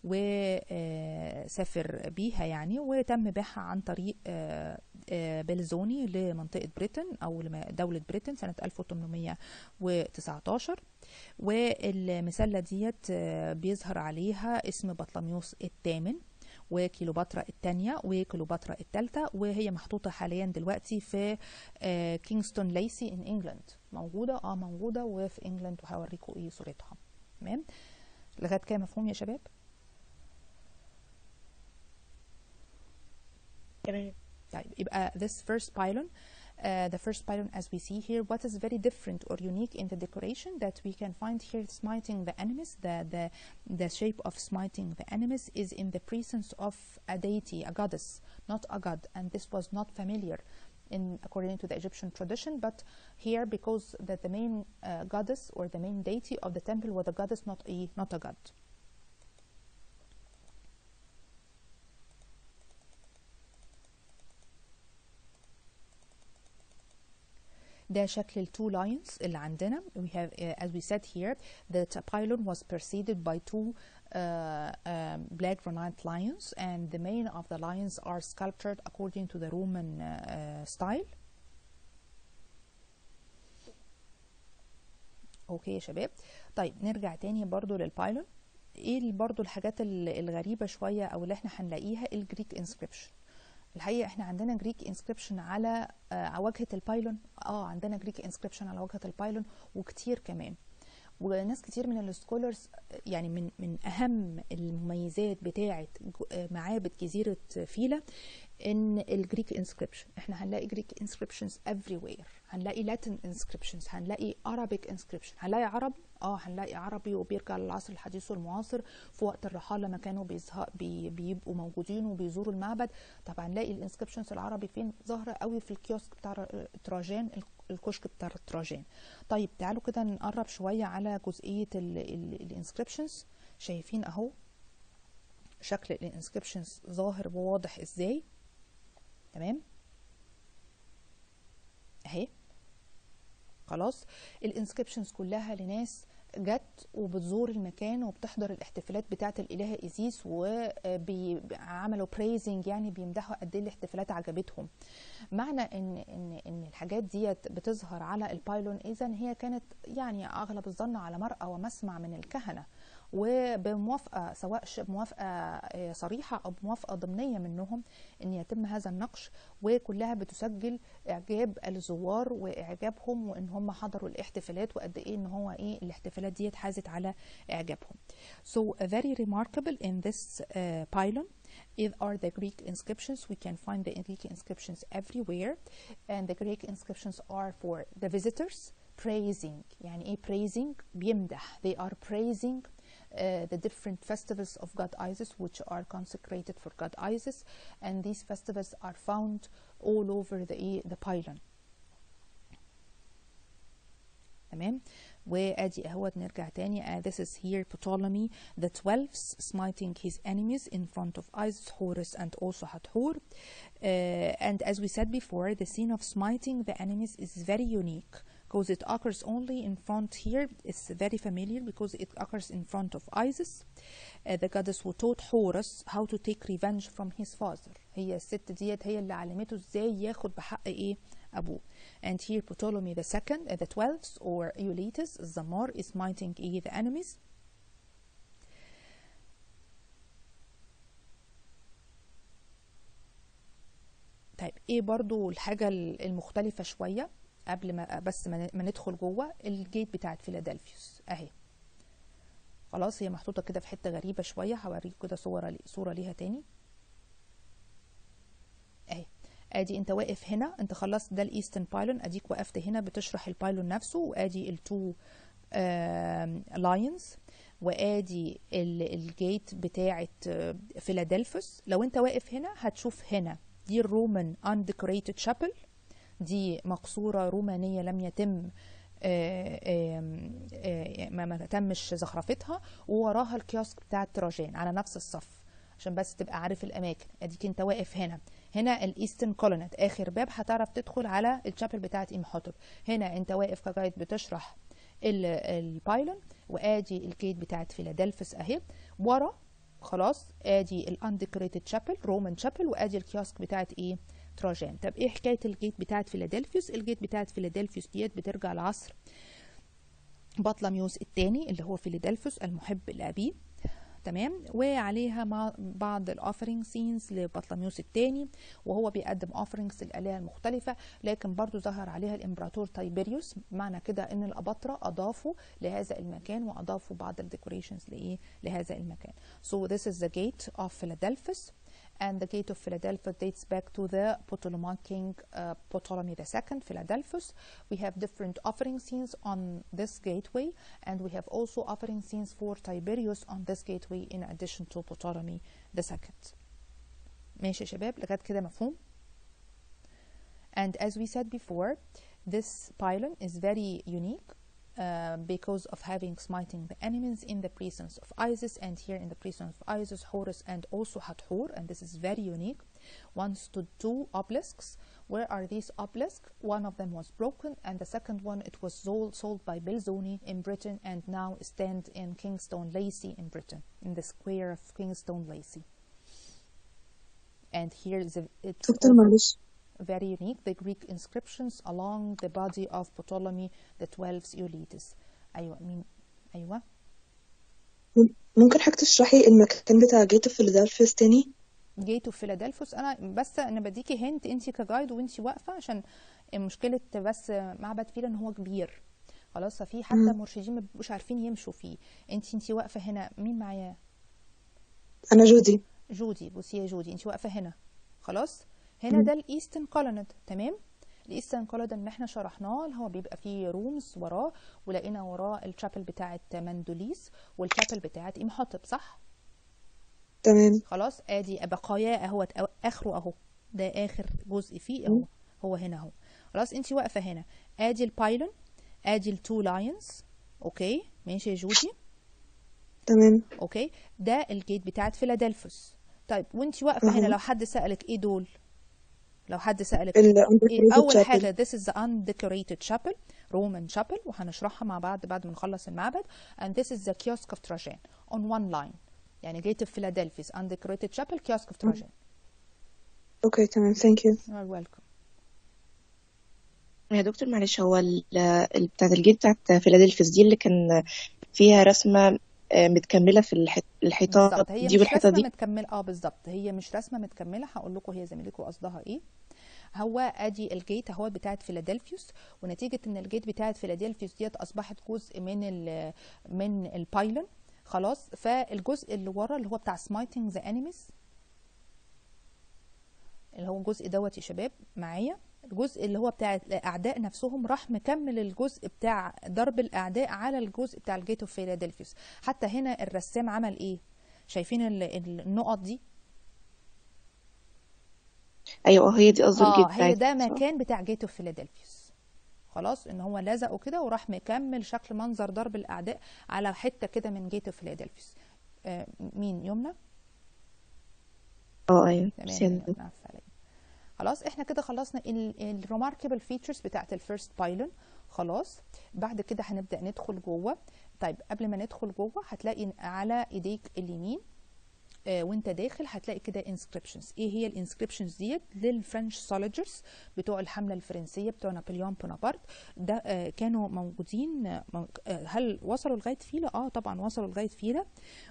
وسافر بيها يعني، وتم بيعها عن طريق بلزوني لمنطقة بريتن أو دولة بريتن سنة ألف وثمانمائة وتسعة عشر. والمسلة ديت بيظهر عليها اسم بطلميوس الثامن وكيلوباترا الثانية وكيلوباترا الثالثة، وهي محطوطة حاليا دلوقتي في كينغستون ليسي ان انجلاند. موجودة اه موجودة وفي انجلاند، وهوريكم ايه صورتها. تمام. لغاية كده مفهوم يا شباب؟ تمام. طيب يبقى this first pylon Uh, the first pylon as we see here, what is very different or unique in the decoration that we can find here smiting the enemies, the, the, the shape of smiting the enemies is in the presence of a deity, a goddess, not a god. And this was not familiar in according to the Egyptian tradition, but here because that the main uh, goddess or the main deity of the temple was a goddess, not a, not a god. ده شكل two lions اللي عندنا. We have, uh, as we said here, that a pylon was preceded by two uh, um, black granite lions, and the mane of the lions are sculptured according to the Roman uh, style. اوكي يا شباب. طيب نرجع تاني برضو للبايلون. ايه برضو الحاجات الغريبة شوية او اللي احنا هنلاقيها؟ الجريك انسكريبشن. الحقيقه احنا عندنا جريك انسكريبشن على آه واجهه البايلون. اه عندنا جريك انسكريبشن على واجهه البايلون وكتير كمان. وناس كتير من السكولرز يعني من من اهم المميزات بتاعه معابد جزيره فيلا ان الجريك انسكريبشن. احنا هنلاقي جريك انسكريبشنز everywhere، هنلاقي لاتين انسكريبشنز، هنلاقي Arabic انسكريبشن، هنلاقي عربي اه هنلاقي عربي وبيرجع للعصر الحديث والمعاصر. في وقت الرحاله لما كانوا بيزهق بي بيبقوا موجودين وبيزوروا المعبد، طبعا نلاقي الانسكريبشنز العربي فين؟ ظاهره قوي في الكيوسك بتاع تراجان، الكشك بتاع تراجان. طيب تعالوا كده نقرب شويه على جزئيه الانسكريبشنز. شايفين اهو شكل الانسكريبشنز ظاهر وواضح ازاي. تمام اهي خلاص. الانسكريبشنز كلها لناس جت وبتزور المكان وبتحضر الاحتفالات بتاعه الالهه ايزيس، وعملوا بريزنج يعني بيمدحوا قد ايه الاحتفالات عجبتهم. معنى ان ان ان الحاجات ديت بتظهر على البايلون، اذا هي كانت يعني اغلب الظن على مرأى ومسمع من الكهنه، وبموافقه سواء بموافقه صريحه او بموافقه ضمنيه منهم ان يتم هذا النقش، وكلها بتسجل اعجاب الزوار واعجابهم وان هم حضروا الاحتفالات وقد ايه ان هو ايه الاحتفالات ديت حازت على اعجابهم. So very remarkable in this uh, pylon are the Greek inscriptions. We can find the Greek inscriptions everywhere, and the Greek inscriptions are for the visitors, praising. يعني ايه praising؟ بيمدح. They are praising uh, the different festivals of god Isis which are consecrated for god Isis, and these festivals are found all over the the pylon. تمام. وادي اهوت نرجع تاني. uh, this is here Ptolemy the twelfth smiting his enemies in front of Isis, Horus, and also Hathor. Uh, and as we said before, the scene of smiting the enemies is very unique because it occurs only in front here. It's very familiar because it occurs in front of Isis, uh, the goddess who taught Horus how to take revenge from his father. هي الست ديت هي اللي علمته ازاي ياخد بحق ايه أبوه. And here Ptolemy the second, uh, the twelfth, or Euletus Zamor, is smiting eh, the enemies. طيب ايه برضو الحاجة المختلفة شوية قبل ما بس ما ندخل جوه؟ الجيت بتاعت فيلادلفيوس اهي. خلاص هي محطوطة كده في حتة غريبة شوية، هوريكم كده صورة صورة ليها تاني اهي. ادي انت واقف هنا، انت خلصت ده الايسترن بايلون، اديك وقفت هنا بتشرح البايلون نفسه، وادي التو لاينز، وادي الجيت بتاعت فيلادلفوس. لو انت واقف هنا هتشوف هنا دي الرومان انديكوريتد شابل، دي مقصوره رومانيه لم يتم آآ آآ ما, ما تمش زخرفتها، ووراها الكيوسك بتاع تراجان على نفس الصف عشان بس تبقى عارف الاماكن. اديك انت واقف هنا، هنا الايسترن كولونات اخر باب هتعرف تدخل على الشابل بتاعت امحوتب. هنا انت واقف كجايد بتشرح البايلون، وادي الجيت بتاعت فيلادلفوس اهي ورا. خلاص ادي الانديكوريتد شابل رومان شابل، وادي الكيوسك بتاعت ايه تراجان. طب ايه حكايه الجيت بتاعت فيلادلفوس؟ الجيت بتاعت فيلادلفوس ديت بترجع لعصر بطلميوس الثاني اللي هو فيلادلفوس المحب لابيه. تمام. وعليها مع بعض الاوفرنج سينز لبطلميوس الثاني، وهو بيقدم اوفرنجز للالهه المختلفه، لكن برضو ظهر عليها الامبراطور تايبيريوس. معنى كده ان الاباطره اضافوا لهذا المكان واضافوا بعض الديكوريشنز لايه لهذا المكان. So this is the gate of Philadelphus, and the gate of Philadelphia dates back to the Ptolemaic king uh, Ptolemy the second, Philadelphus. We have different offering scenes on this gateway, and we have also offering scenes for Tiberius on this gateway in addition to Ptolemy the second. ماشي يا شباب لغاية كده مفهوم؟ And as we said before, this pylon is very unique Uh, because of having smiting the enemies in the presence of Isis, and here in the presence of Isis, Horus, and also Hathor, and this is very unique. One stood two obelisks. Where are these obelisks? One of them was broken, and the second one, it was sold, sold by Belzoni in Britain, and now stand in Kingstone Lacey in Britain, in the square of Kingstone Lacey. And here is a, it's very unique, the Greek inscriptions along the body of Ptolemy the twelfth Euletus. أيوة مين؟ أيوة ممكن حضرتك تشرحي المكان بتاع جيت اوف فيلادلفوس تاني؟ جيت اوف فيلادلفوس أنا بس أنا بديكي هنت أنت كجايد وأنت واقفة، عشان مشكلة بس معبد فيلا إن هو كبير خلاص، ففي حتى م. مرشدين ما بيبقوش عارفين يمشوا فيه. أنت أنت واقفة هنا، مين معايا؟ أنا جودي. جودي بصي يا جودي أنت واقفة هنا خلاص. هنا ده الايسترن كولونات. تمام. الايسترن كولونات اللي احنا شرحناه اللي هو بيبقى فيه رومز وراه، ولقينا وراه الشابل بتاعه مندوليس والشابل بتاعه امحوتب، صح؟ تمام. خلاص ادي بقايا اهو اخره اهو، ده اخر جزء فيه اهو، هو هنا اهو. خلاص انت واقفه هنا، ادي البايلون، ادي التو لاينز. اوكي ماشي يا جودي؟ تمام. اوكي ده الجيت بتاعه فيلادلفوس. طيب وانت واقفه هنا لو حد سالك ايه دول؟ لو حد سألك إيه؟ أول حاجة this is the undecorated chapel Roman chapel، وهنشرحها مع بعض بعد ما نخلص المعبد. and this is the kiosk of Trajan on one line، يعني gate of Philadelphia undecorated chapel kiosk of Trajan. اوكي تمام thank you. you're welcome. يا دكتور معلش، هو بتاعت الجيت بتاعت فيلادلفيس دي اللي كان فيها رسمة متكمله في الحيطه هي دي والحيطه دي متكمله؟ اه بالظبط، هي مش رسمه متكمله. هقول لكم هي زميلتكم قصدها ايه. هو ادي الجيت اهو بتاعت فيلادلفيوس، ونتيجه ان الجيت بتاعت فيلادلفيوس ديت اصبحت جزء من ال من البايلون خلاص. فالجزء اللي ورا اللي هو بتاع سمايتنج ذا انيميز، اللي هو الجزء دوت يا شباب معايا الجزء اللي هو بتاع الاعداء نفسهم راح مكمل الجزء بتاع ضرب الاعداء على الجزء بتاع الجيت اوف فيلادلفيوس. حتى هنا الرسام عمل ايه؟ شايفين النقط دي؟ ايوه هي دي قصدي اه الجيت هي ده بتاعتها صح؟ مكان بتاع جيت اوف فيلادلفيوس. خلاص ان هو لزقه كده وراح مكمل شكل منظر ضرب الاعداء على حته كده من جيت اوف فيلادلفيوس. آه مين؟ يمنى؟ اه ايوه تمام بس يا هي- يمنى، عفوا عليا. خلاص احنا كده خلصنا الريماركبل فيتشرز بتاعت الفيرست بايلون. خلاص بعد كده هنبدا ندخل جوه. طيب قبل ما ندخل جوه هتلاقي على ايديك اليمين آه وانت داخل هتلاقي كده انسكريبشنز. ايه هي الانسكريبشنز ديت؟ للفرنش سولجرز بتوع الحمله الفرنسيه بتوع نابليون بونابرت. ده آه كانوا موجودين. آه هل وصلوا لغايه فيلا؟ اه طبعا وصلوا لغايه فيلا،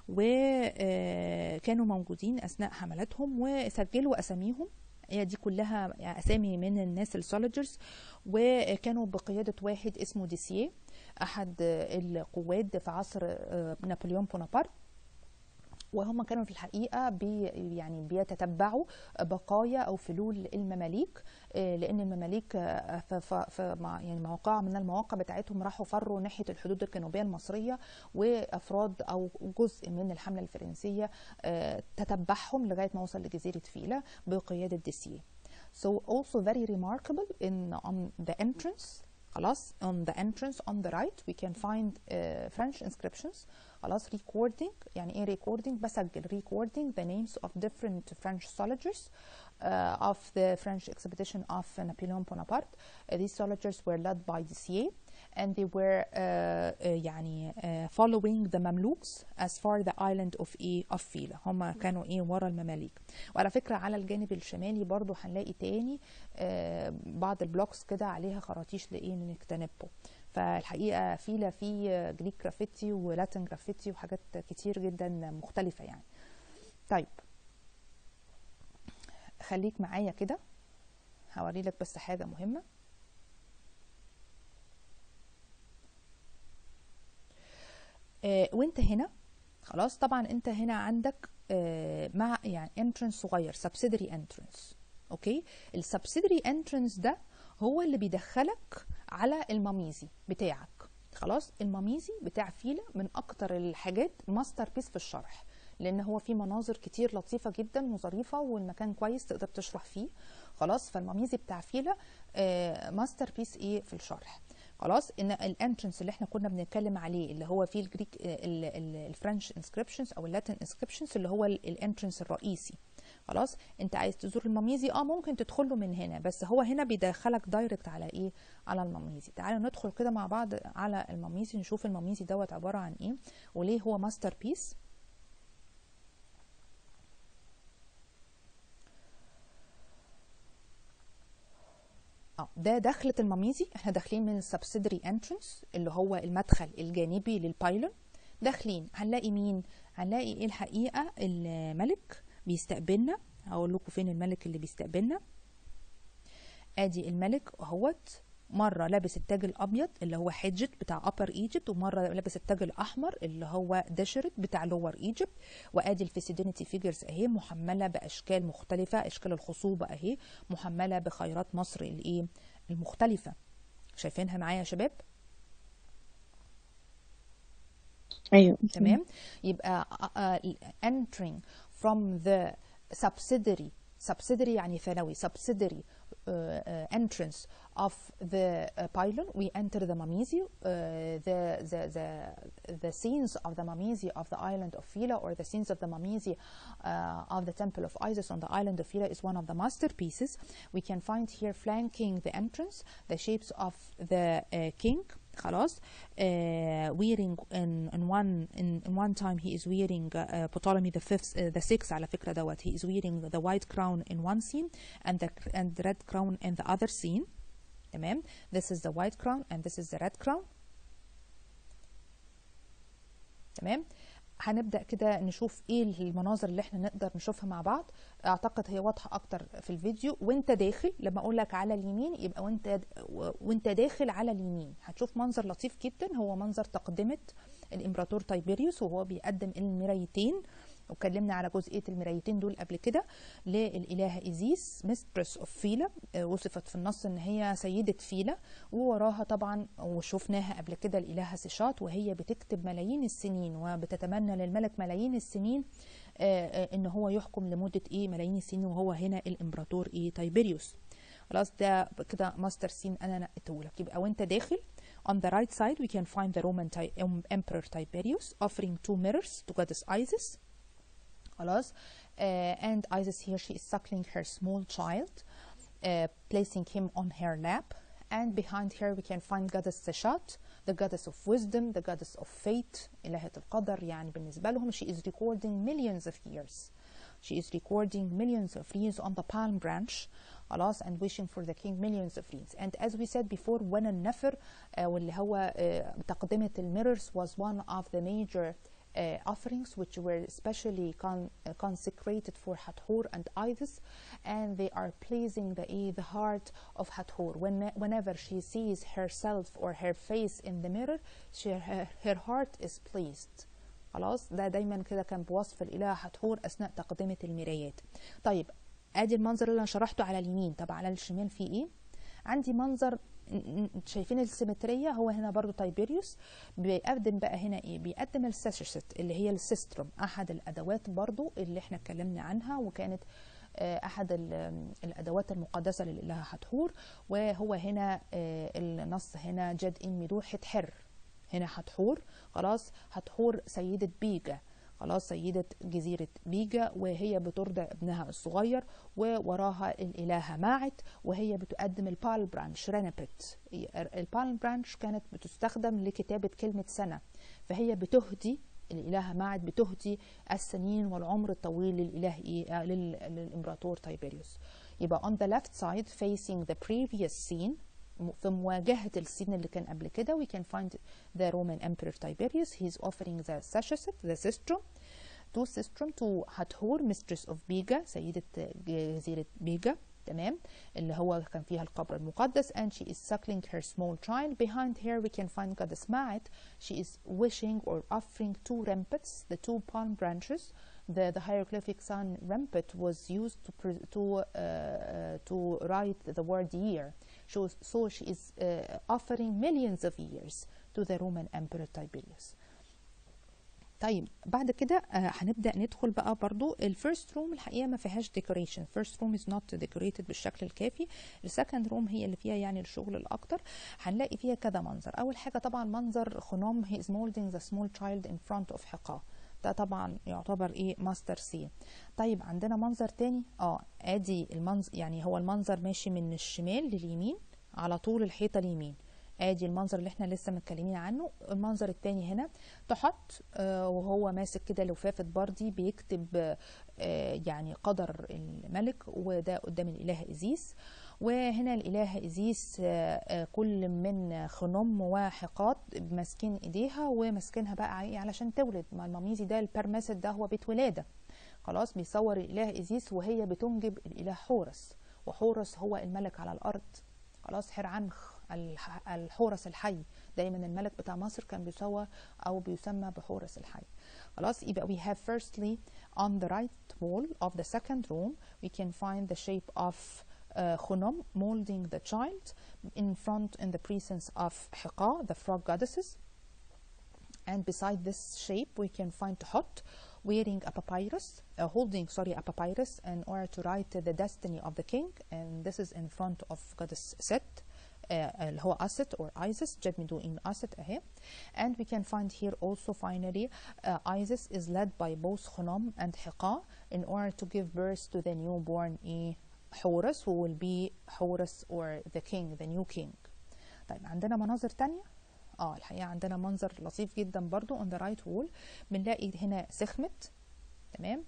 وكانوا موجودين اثناء حملاتهم وسجلوا اساميهم. هي دي كلها اسامي من الناس السولجرز، وكانوا بقياده واحد اسمه ديسيه، احد القواد في عصر نابليون بونابرت. وهم كانوا في الحقيقه بي يعني بيتتبعوا بقايا او فلول المماليك، لان المماليك في يعني مواقع من المواقع بتاعتهم راحوا فروا ناحيه الحدود الجنوبيه المصريه، وافراد او جزء من الحمله الفرنسيه تتبعهم لغايه ما وصل لجزيره فيلا بقياده ديسيه. So also very remarkable in on the entrance. خلاص on the entrance on the right we can find uh, French inscriptions. خلاص recording. يعني ايه recording؟ بسجل recording the names of different French soldiers uh, of the French expedition of Napoleon Bonaparte. Uh, these soldiers were led by Dessier and they were uh, uh, يعني uh, following the Mamluks as far the island of ايه of Fila. هم كانوا ايه ورا المماليك. وعلى فكرة على الجانب الشمالي برضو هنلاقي تاني uh, بعض البلوكس كده عليها خراطيش لايه نكتنبه. فالحقيقه فيلا في جريك جرافيتي ولاتين جرافيتي وحاجات كتير جدا مختلفه يعني. طيب خليك معايا كده، هوري لك بس حاجه مهمه. آه وانت هنا خلاص طبعا انت هنا عندك آه مع يعني entrance صغير subsidiary entrance. اوكي السبسيدري entrance ده هو اللي بيدخلك على الماميزي بتاعك. خلاص الماميزي بتاع فيلا من اكتر الحاجات ماستر بيس في الشرح، لان هو فيه مناظر كتير لطيفه جدا وظريفه والمكان كويس تقدر تشرح فيه. خلاص فالماميزي بتاع فيلا آه ماستر بيس ايه في الشرح. خلاص ان الانترنس اللي احنا كنا بنتكلم عليه اللي هو فيه الجريك الفرنش انسكريبشنز او اللاتين انسكريبشنز اللي هو الانترنس الرئيسي. خلاص انت عايز تزور الماميزي اه ممكن تدخله من هنا، بس هو هنا بيدخلك دايركت على ايه؟ على الماميزي. تعالوا ندخل كده مع بعض على الماميزي نشوف الماميزي دوت عباره عن ايه وليه هو ماستر بيس. اه ده دخلة الماميزي. احنا داخلين من السبسيدري انترنس اللي هو المدخل الجانبي للبايلون. داخلين هنلاقي مين؟ هنلاقي ايه الحقيقه؟ الملك بيستقبلنا. هقول لكم فين الملك اللي بيستقبلنا. ادي الملك اهوت، مره لابس التاج الابيض اللي هو حجت بتاع ابر ايجيبت، ومره لابس التاج الاحمر اللي هو دشرت بتاع لور ايجيبت. وادي الفيسيدينيتي فيجرز اهي محمله باشكال مختلفه، اشكال الخصوبه اهي محمله بخيرات مصر الايه المختلفه. شايفينها معايا يا شباب؟ ايوه تمام. يبقى uh, entering from the subsidiary subsidiary يعني ثانوي subsidiary uh, uh, entrance of the uh, pylon we enter the Mamizi. Uh, the, the the the scenes of the Mamizi of the island of Fila, or the scenes of the Mamizi uh, of the temple of Isis on the island of Fila, is one of the masterpieces. We can find here flanking the entrance the shapes of the uh, king. خلاص uh, wearing in, in one in, in one time he is wearing uh, Ptolemy the fifth uh, the sixth على فكرة دوت he is wearing the white crown in one scene and the and the red crown in the other scene. تمام. This is the white crown and this is the red crown. تمام. هنبدأ كده نشوف ايه المناظر اللي احنا نقدر نشوفها مع بعض. اعتقد هي واضحة اكتر في الفيديو. وانت داخل لما اقول لك على اليمين يبقى وانت وانت داخل على اليمين هتشوف منظر لطيف جدا. هو منظر تقدمة الامبراطور تايبيريوس وهو بيقدم المرايتين واتكلمنا على جزئيه المرايتين دول قبل كده للالهه ايزيس ميسترس اوف فيلا، وصفت في النص ان هي سيده فيلا، ووراها طبعا وشفناها قبل كده الالهه سيشات وهي بتكتب ملايين السنين وبتتمنى للملك ملايين السنين ان هو يحكم لمده ايه ملايين السنين، وهو هنا الامبراطور ايه تايبيريوس. خلاص ده كده ماستر سين انا نقيته لك. يبقى وانت داخل on the right side we can find the Roman Emperor Tiberius offering two mirrors to goddess Isis. خلاص uh, and Isis here she is suckling her small child, uh, placing him on her lap, and behind her we can find goddess Seshat, the goddess of wisdom, the goddess of fate، إلهة القدر يعني بالنسبة لهم. she is recording millions of years she is recording millions of years on the palm branch خلاص and wishing for the king millions of years. and as we said before when النفر uh, واللي هو uh, تقدمة الميررز was one of the major Uh, offerings which were especially con uh, consecrated for Hathor and Isis, and they are pleasing the uh, the heart of Hathor. When whenever she sees herself or her face in the mirror, she, her, her heart is pleased. خلاص ده دايما كده كان بوصف الإله حتحور أثناء تقدمة المرايات. طيب ادي المنظر اللي انا شرحته على اليمين. طب على الشمال في ايه؟ عندي منظر شايفين السيمتريه، هو هنا برضو تايبيريوس بيقدم بقى هنا ايه؟ بيقدم الساشست اللي هي السيستروم، احد الادوات برضو اللي احنا اتكلمنا عنها وكانت احد الادوات المقدسه للاله حتحور. وهو هنا النص هنا جد ان ملوحه حر، هنا حتحور خلاص، حتحور سيده بيجا خلاص، سيدة جزيرة بيجا، وهي بترضع ابنها الصغير، ووراها الإلهة ماعت وهي بتقدم البال برانش رينبت. البال برانش كانت بتستخدم لكتابة كلمة سنة، فهي بتهدي الإلهة ماعت بتهدي السنين والعمر الطويل للإله إيه؟ للإمبراطور تايبيريوس. يبقى on the left side facing the previous scene، في مواجهة السين اللي كان قبل كده، we can find the Roman Emperor Tiberius. He's offering the sashasset, the sistrum, to sistrum to Hathor, mistress of Biga، سيدة جزيرة بيجا، تمام، اللي هو كان فيها القبر المقدس. and she is suckling her small child. Behind her we can find goddess Ma'at. She is wishing or offering two rampets, the two palm branches. The, the hieroglyphic sun rampet was used to to uh, uh, to write the word year. So, so she is uh, offering millions of years to the Roman Emperor Tiberius. طيب بعد كده uh, هنبدأ ندخل بقى برضو الفيرست روم. الحقيقة ما فيهاش decoration. first room is not decorated بالشكل الكافي. السكند روم هي اللي فيها يعني الشغل الأكتر. هنلاقي فيها كذا منظر. أول حاجة طبعا منظر خنوم، he is molding the small child in front of حقاه، ده طبعا يعتبر ايه ماستر سي. طيب عندنا منظر تاني، اه ادي المنظر، يعني هو المنظر ماشي من الشمال لليمين على طول الحيطه اليمين، ادي المنظر اللي احنا لسه متكلمين عنه. المنظر التاني هنا تحط آه وهو ماسك كده لفافه بردي بيكتب آه يعني قدر الملك، وده قدام الاله ايزيس. وهنا الإلهة إيزيس كل من خنم وحقات ماسكين إيديها وماسكينها بقى علشان تولد. مع المميزي ده البرمست ده هو بيت ولادة خلاص. بيصور الإله إيزيس وهي بتنجب الإله حورس، وحورس هو الملك على الأرض خلاص، حرعنخ الحورس الحي. دايما الملك بتاع مصر كان بيصور أو بيسمى بحورس الحي خلاص. يبقى we have firstly on the right wall of the second room we can find the shape of Uh, Khunum molding the child in front in the presence of Hiqa, the frog goddesses. And beside this shape we can find Tuhut wearing a papyrus, uh, holding sorry a papyrus in order to write uh, the destiny of the king, and this is in front of goddess Set, اللي هو Aset or Isis, جمدوا in Aset أهي. And we can find here also finally uh, Isis is led by both Khunum and Hiqa in order to give birth to the newborn e حورس who will be حورس or the king, the new king. طيب عندنا مناظر تانية. اه الحقيقة عندنا منظر لطيف جدا برضو on the right wall. بنلاقي هنا سخمت، تمام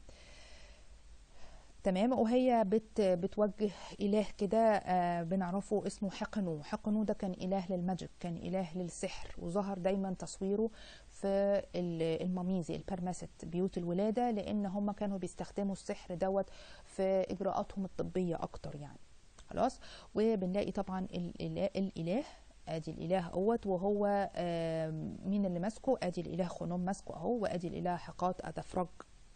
تمام وهي بت بتوجه إله كده آه بنعرفه اسمه حقنو. حقنو ده كان إله للماجيك، كان إله للسحر، وظهر دايما تصويره في المميزي البرمست بيوت الولادة، لأن هم كانوا بيستخدموا السحر دوت في إجراءاتهم الطبية أكتر يعني خلاص. وبنلاقي طبعا الإله, الإله ادي الاله اهوت، وهو آه مين اللي ماسكه؟ ادي الاله خنوم ماسكه اهو، وادي الاله حقات ذا فروج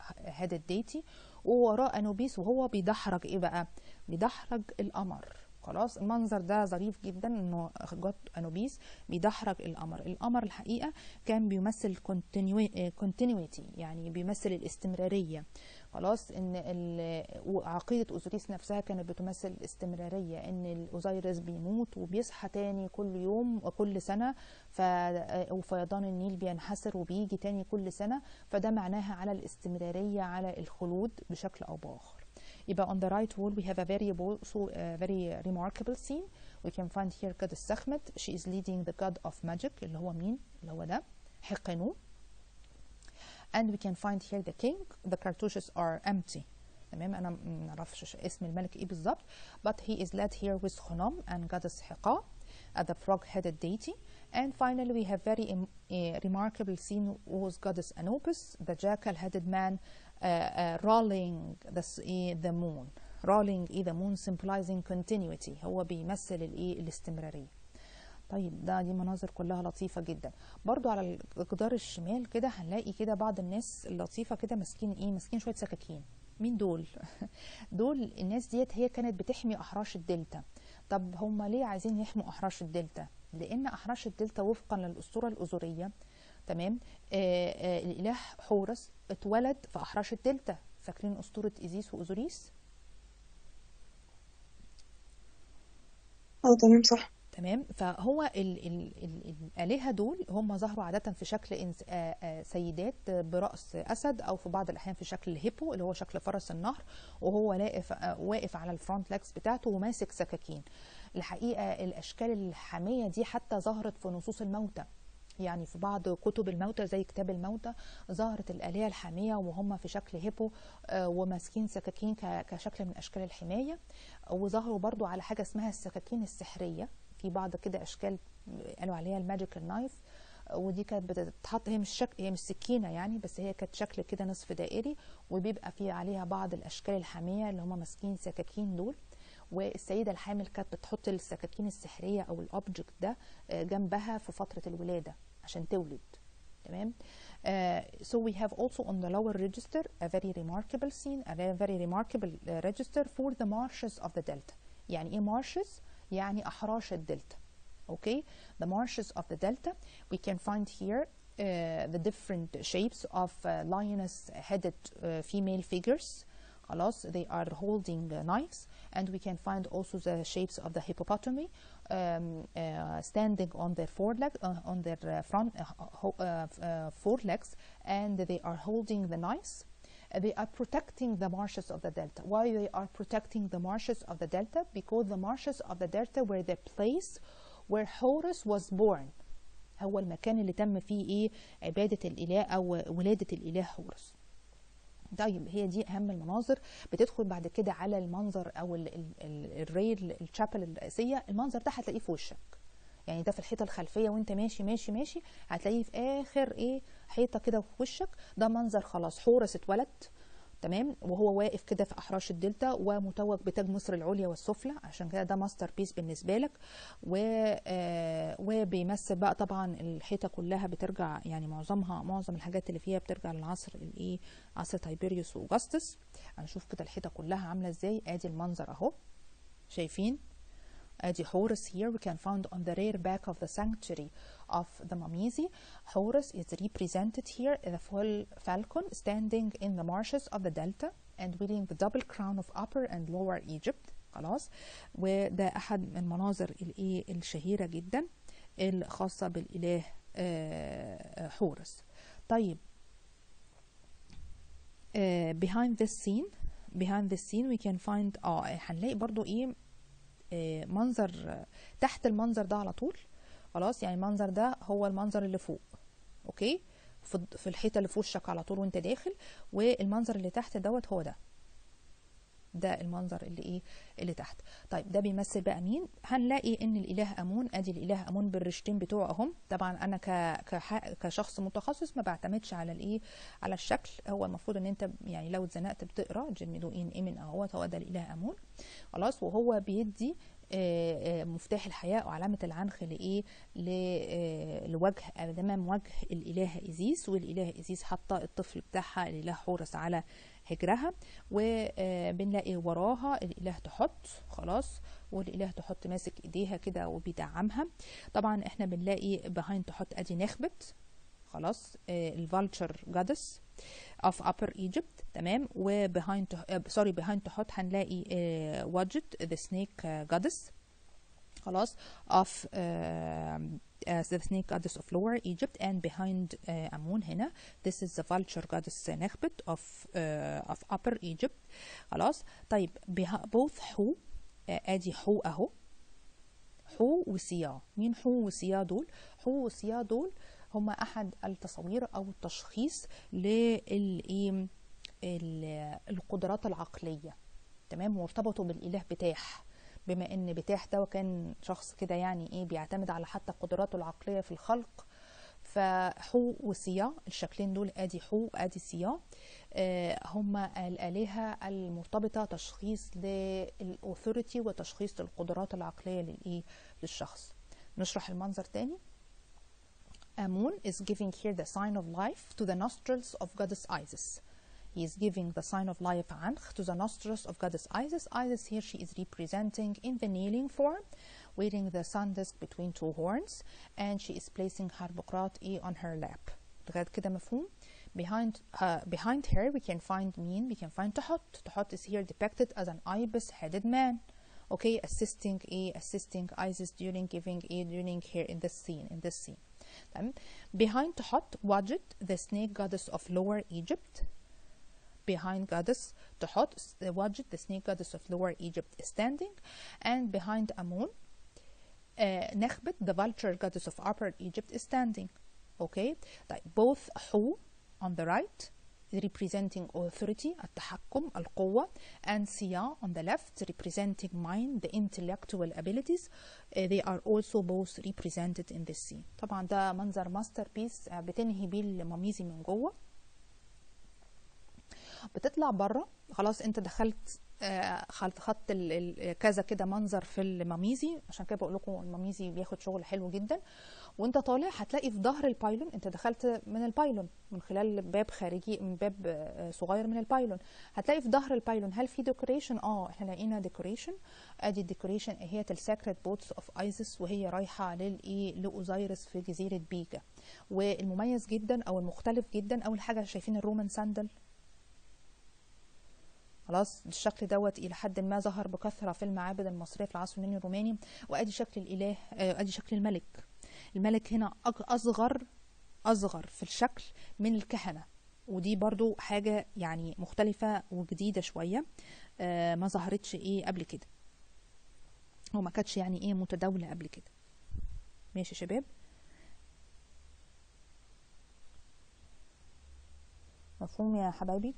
headed deity، ووراه انوبيس وهو بيدحرج ايه بقى؟ بيدحرج القمر. خلاص المنظر ده ظريف جدا، انه جت انوبيس بيدحرج القمر. القمر الحقيقه كان بيمثل continuity، يعني بيمثل الاستمراريه. خلاص ان عقيده اوزوريس نفسها كانت بتمثل الاستمراريه، ان الاوزيرس بيموت وبيصحى تاني كل يوم وكل سنه، ف وفيضان النيل بينحسر وبيجي تاني كل سنه، فده معناها على الاستمراريه، على الخلود بشكل او باخر. يبقى on the right wall we have a very also a very remarkable scene. We can find here goddess Sekhmet. She is leading the god of magic اللي هو مين؟ اللي هو ده حقنو. And we can find here the king. The cartouches are empty. تمام، أنا ما نعرفش اسم الملك إيه بالظبط. But he is led here with Khunom and goddess Hiqa, at the frog-headed deity. And finally we have very um, uh, remarkable scene with goddess Anubis, the jackal-headed man Uh, uh, rolling the, uh, the moon. rolling uh, the moon symbolizing continuity، هو بيمثل الايه؟ الاستمراريه. طيب ده دي مناظر كلها لطيفه جدا. برضو على الجدار الشمال كده هنلاقي كده بعض الناس اللطيفه كده ماسكين ايه؟ ماسكين شويه سكاكين. مين دول؟ دول الناس ديت هي كانت بتحمي احراش الدلتا. طب هم ليه عايزين يحموا احراش الدلتا؟ لان احراش الدلتا وفقا للاسطوره الاوزوريه، تمام، آه آه الاله حورس اتولد في احراش الدلتا. فاكرين اسطوره ايزيس واوزوريس؟ اه تمام صح. تمام، فهو ال ال ال الالهه دول هم ظهروا عاده في شكل آه آه سيدات براس اسد، او في بعض الاحيان في شكل الهيبو اللي هو شكل فرس النهر، وهو واقف آه واقف على الفرونت لاكس بتاعته وماسك سكاكين. الحقيقه الاشكال الحاميه دي حتى ظهرت في نصوص الموتى، يعني في بعض كتب الموتى زي كتاب الموتى ظهرت الآلهة الحامية وهم في شكل هيبو وماسكين سكاكين كشكل من أشكال الحماية. وظهروا برضو على حاجة اسمها السكاكين السحرية، في بعض كده أشكال قالوا عليها الماجيكال نايف، ودي كانت بتتحط، هي مش شكل، هي مش سكينة يعني، بس هي كانت شكل كده نصف دائري، وبيبقى فيه عليها بعض الأشكال الحامية اللي هم ماسكين سكاكين دول. والسيدة الحامل كانت بتحط السكاكين السحرية أو الأوبجكت ده جنبها في فترة الولادة عشان تولد. تمام. uh, so we have also on the lower register a very remarkable scene, a very remarkable uh, register for the marshes of the delta. يعني ايه marshes؟ يعني أحراش الدلتا. Okay, the marshes of the delta. We can find here uh, the different shapes of uh, lioness-headed uh, female figures. خلاص they are holding uh, knives, and we can find also the shapes of the hippopotami um, uh, standing on their forelegs, uh, on their uh, front uh, uh, uh, forelegs, and they are holding the knives. Uh, they are protecting the marshes of the delta. Why they are protecting the marshes of the delta? Because the marshes of the delta were the place where Horus was born. هو المكان اللي تم فيه ايه؟ عبادة الإله أو ولادة الإله هورس. طيب هي دي اهم المناظر. بتدخل بعد كده على المنظر او الريل الشابل الرئيسيه. المنظر ده هتلاقيه في وشك، يعني ده في الحيطه الخلفيه وانت ماشي ماشي ماشي هتلاقيه في اخر ايه؟ حيطه كده في وشك. ده منظر خلاص حورس اتولد، تمام، وهو واقف كده في احراش الدلتا ومتوج بتاج مصر العليا والسفلى، عشان كده ده ماستر بيس بالنسبه لك. و آه وبيمثل بقى طبعا الحيطه كلها بترجع، يعني معظمها معظم الحاجات اللي فيها بترجع للعصر الايه؟ عصر تايبيريوس واوغسطس. هنشوف كده الحيطه كلها عامله ازاي. ادي المنظر اهو، شايفين؟ ادي Horus here we can find on the rear back of the sanctuary of the Mamizi. Horus is represented here in a full falcon standing in the marshes of the delta and wearing the double crown of upper and lower Egypt. خلاص، وده احد من المناظر الايه الشهيره جدا الخاصه بالاله حورس. طيب uh, behind this scene behind this scene we can find اه هنلاقي برضو ايه منظر تحت المنظر ده على طول. خلاص، يعني المنظر ده هو المنظر اللي فوق، اوكي، في الحيطه اللي في وشك على طول وانت داخل، والمنظر اللي تحت دوت هو ده ده المنظر اللي ايه اللي تحت. طيب ده بيمثل بقى مين؟ هنلاقي ان الاله امون، ادي الاله امون بالرشتين بتوعه اهم. طبعا انا ك كشخص متخصص ما بعتمدش على الايه على الشكل، هو المفروض ان انت يعني لو اتزنقت بتقرا جميدوين ايمن اهوت هو ده الاله امون. خلاص، وهو بيدي مفتاح الحياة أو علامة العنخ لإيه لوجه أمام وجه الإله إيزيس، والإله إيزيس حاطة الطفل بتاعها الإله حورس على هجرها، وبنلاقي وراها الإله تحط خلاص، والإله تحط ماسك إيديها كده وبيدعمها. طبعا احنا بنلاقي behind تحط أدي نخبت خلاص الفالتشر جادس of upper Egypt تمام، و behind سوري uh, behind تحط هنلاقي uh, Wadjet the snake uh, goddess خلاص of uh, uh, the snake goddess of lower Egypt, and behind uh, Amun هنا this is the vulture goddess Nekhbet of uh, of upper Egypt خلاص. طيب both حو uh, ادي حو اهو، حو وسيا. مين حو وسيا دول؟ حو وسيا دول هما احد التصوير او التشخيص للايه القدرات العقليه تمام، وارتبطوا بالاله بتاح، بما ان بتاح ده كان شخص كده يعني ايه بيعتمد على حتى قدراته العقليه في الخلق. فحو وسيا الشكلين دول ادي حو وادي سيا آه هما الالهه المرتبطه تشخيص للاوثوريتي وتشخيص للقدرات العقليه للايه للشخص. نشرح المنظر تاني. Amun is giving here the sign of life to the nostrils of goddess Isis. He is giving the sign of life Ankh to the nostrils of goddess Isis. Isis here she is representing in the kneeling form, wearing the sun disk between two horns, and she is placing her Bukrat E on her lap. لغاية كده مفهوم؟ Behind uh, behind her we can find مين؟ We can find Tahot. Tahot is here depicted as an ibis-headed man. Okay, assisting A, assisting Isis during giving A during here in this scene, in this scene. Behind Tahot, Wadjet, the snake goddess of lower Egypt. Behind goddess Tahot, Wadjet, the snake goddess of lower Egypt, is standing, and behind Amun, uh, Nekhbet, the vulture goddess of upper Egypt, is standing. Okay, like both Hu on the right, representing authority, التحكم, القوة, and Sia on the left, representing mind, the intellectual abilities. Uh, they are also both represented in this scene. طبعا ده منظر ماستر بيس بتنهي بيه الماميزي من جوه. بتطلع بره خلاص، انت دخلت خط خط كذا كده منظر في الماميزي، عشان كده بقول لكم الماميزي بياخد شغل حلو جدا. وانت طالع هتلاقي في ظهر البايلون، انت دخلت من البايلون من خلال باب خارجي، من باب صغير من البايلون، هتلاقي في ظهر البايلون هل في ديكوريشن؟ اه احنا لقينا ديكوريشن. ادي الديكوريشن هي الساكريد بوتس اوف ايزيس، وهي رايحه للايه لاوزيرس في جزيره بيجا. والمميز جدا او المختلف جدا، اول حاجه شايفين الرومان ساندل خلاص، الشكل دوت الى حد ما ظهر بكثره في المعابد المصريه في العصر اليوناني الروماني. وادي شكل الاله، ادي شكل الملك. الملك هنا اصغر اصغر في الشكل من الكهنه، ودي برضو حاجه يعني مختلفه وجديده شويه آه ما ظهرتش ايه قبل كده، وما كانتش يعني ايه متداوله قبل كده. ماشي يا شباب، مفهوم يا حبايبي؟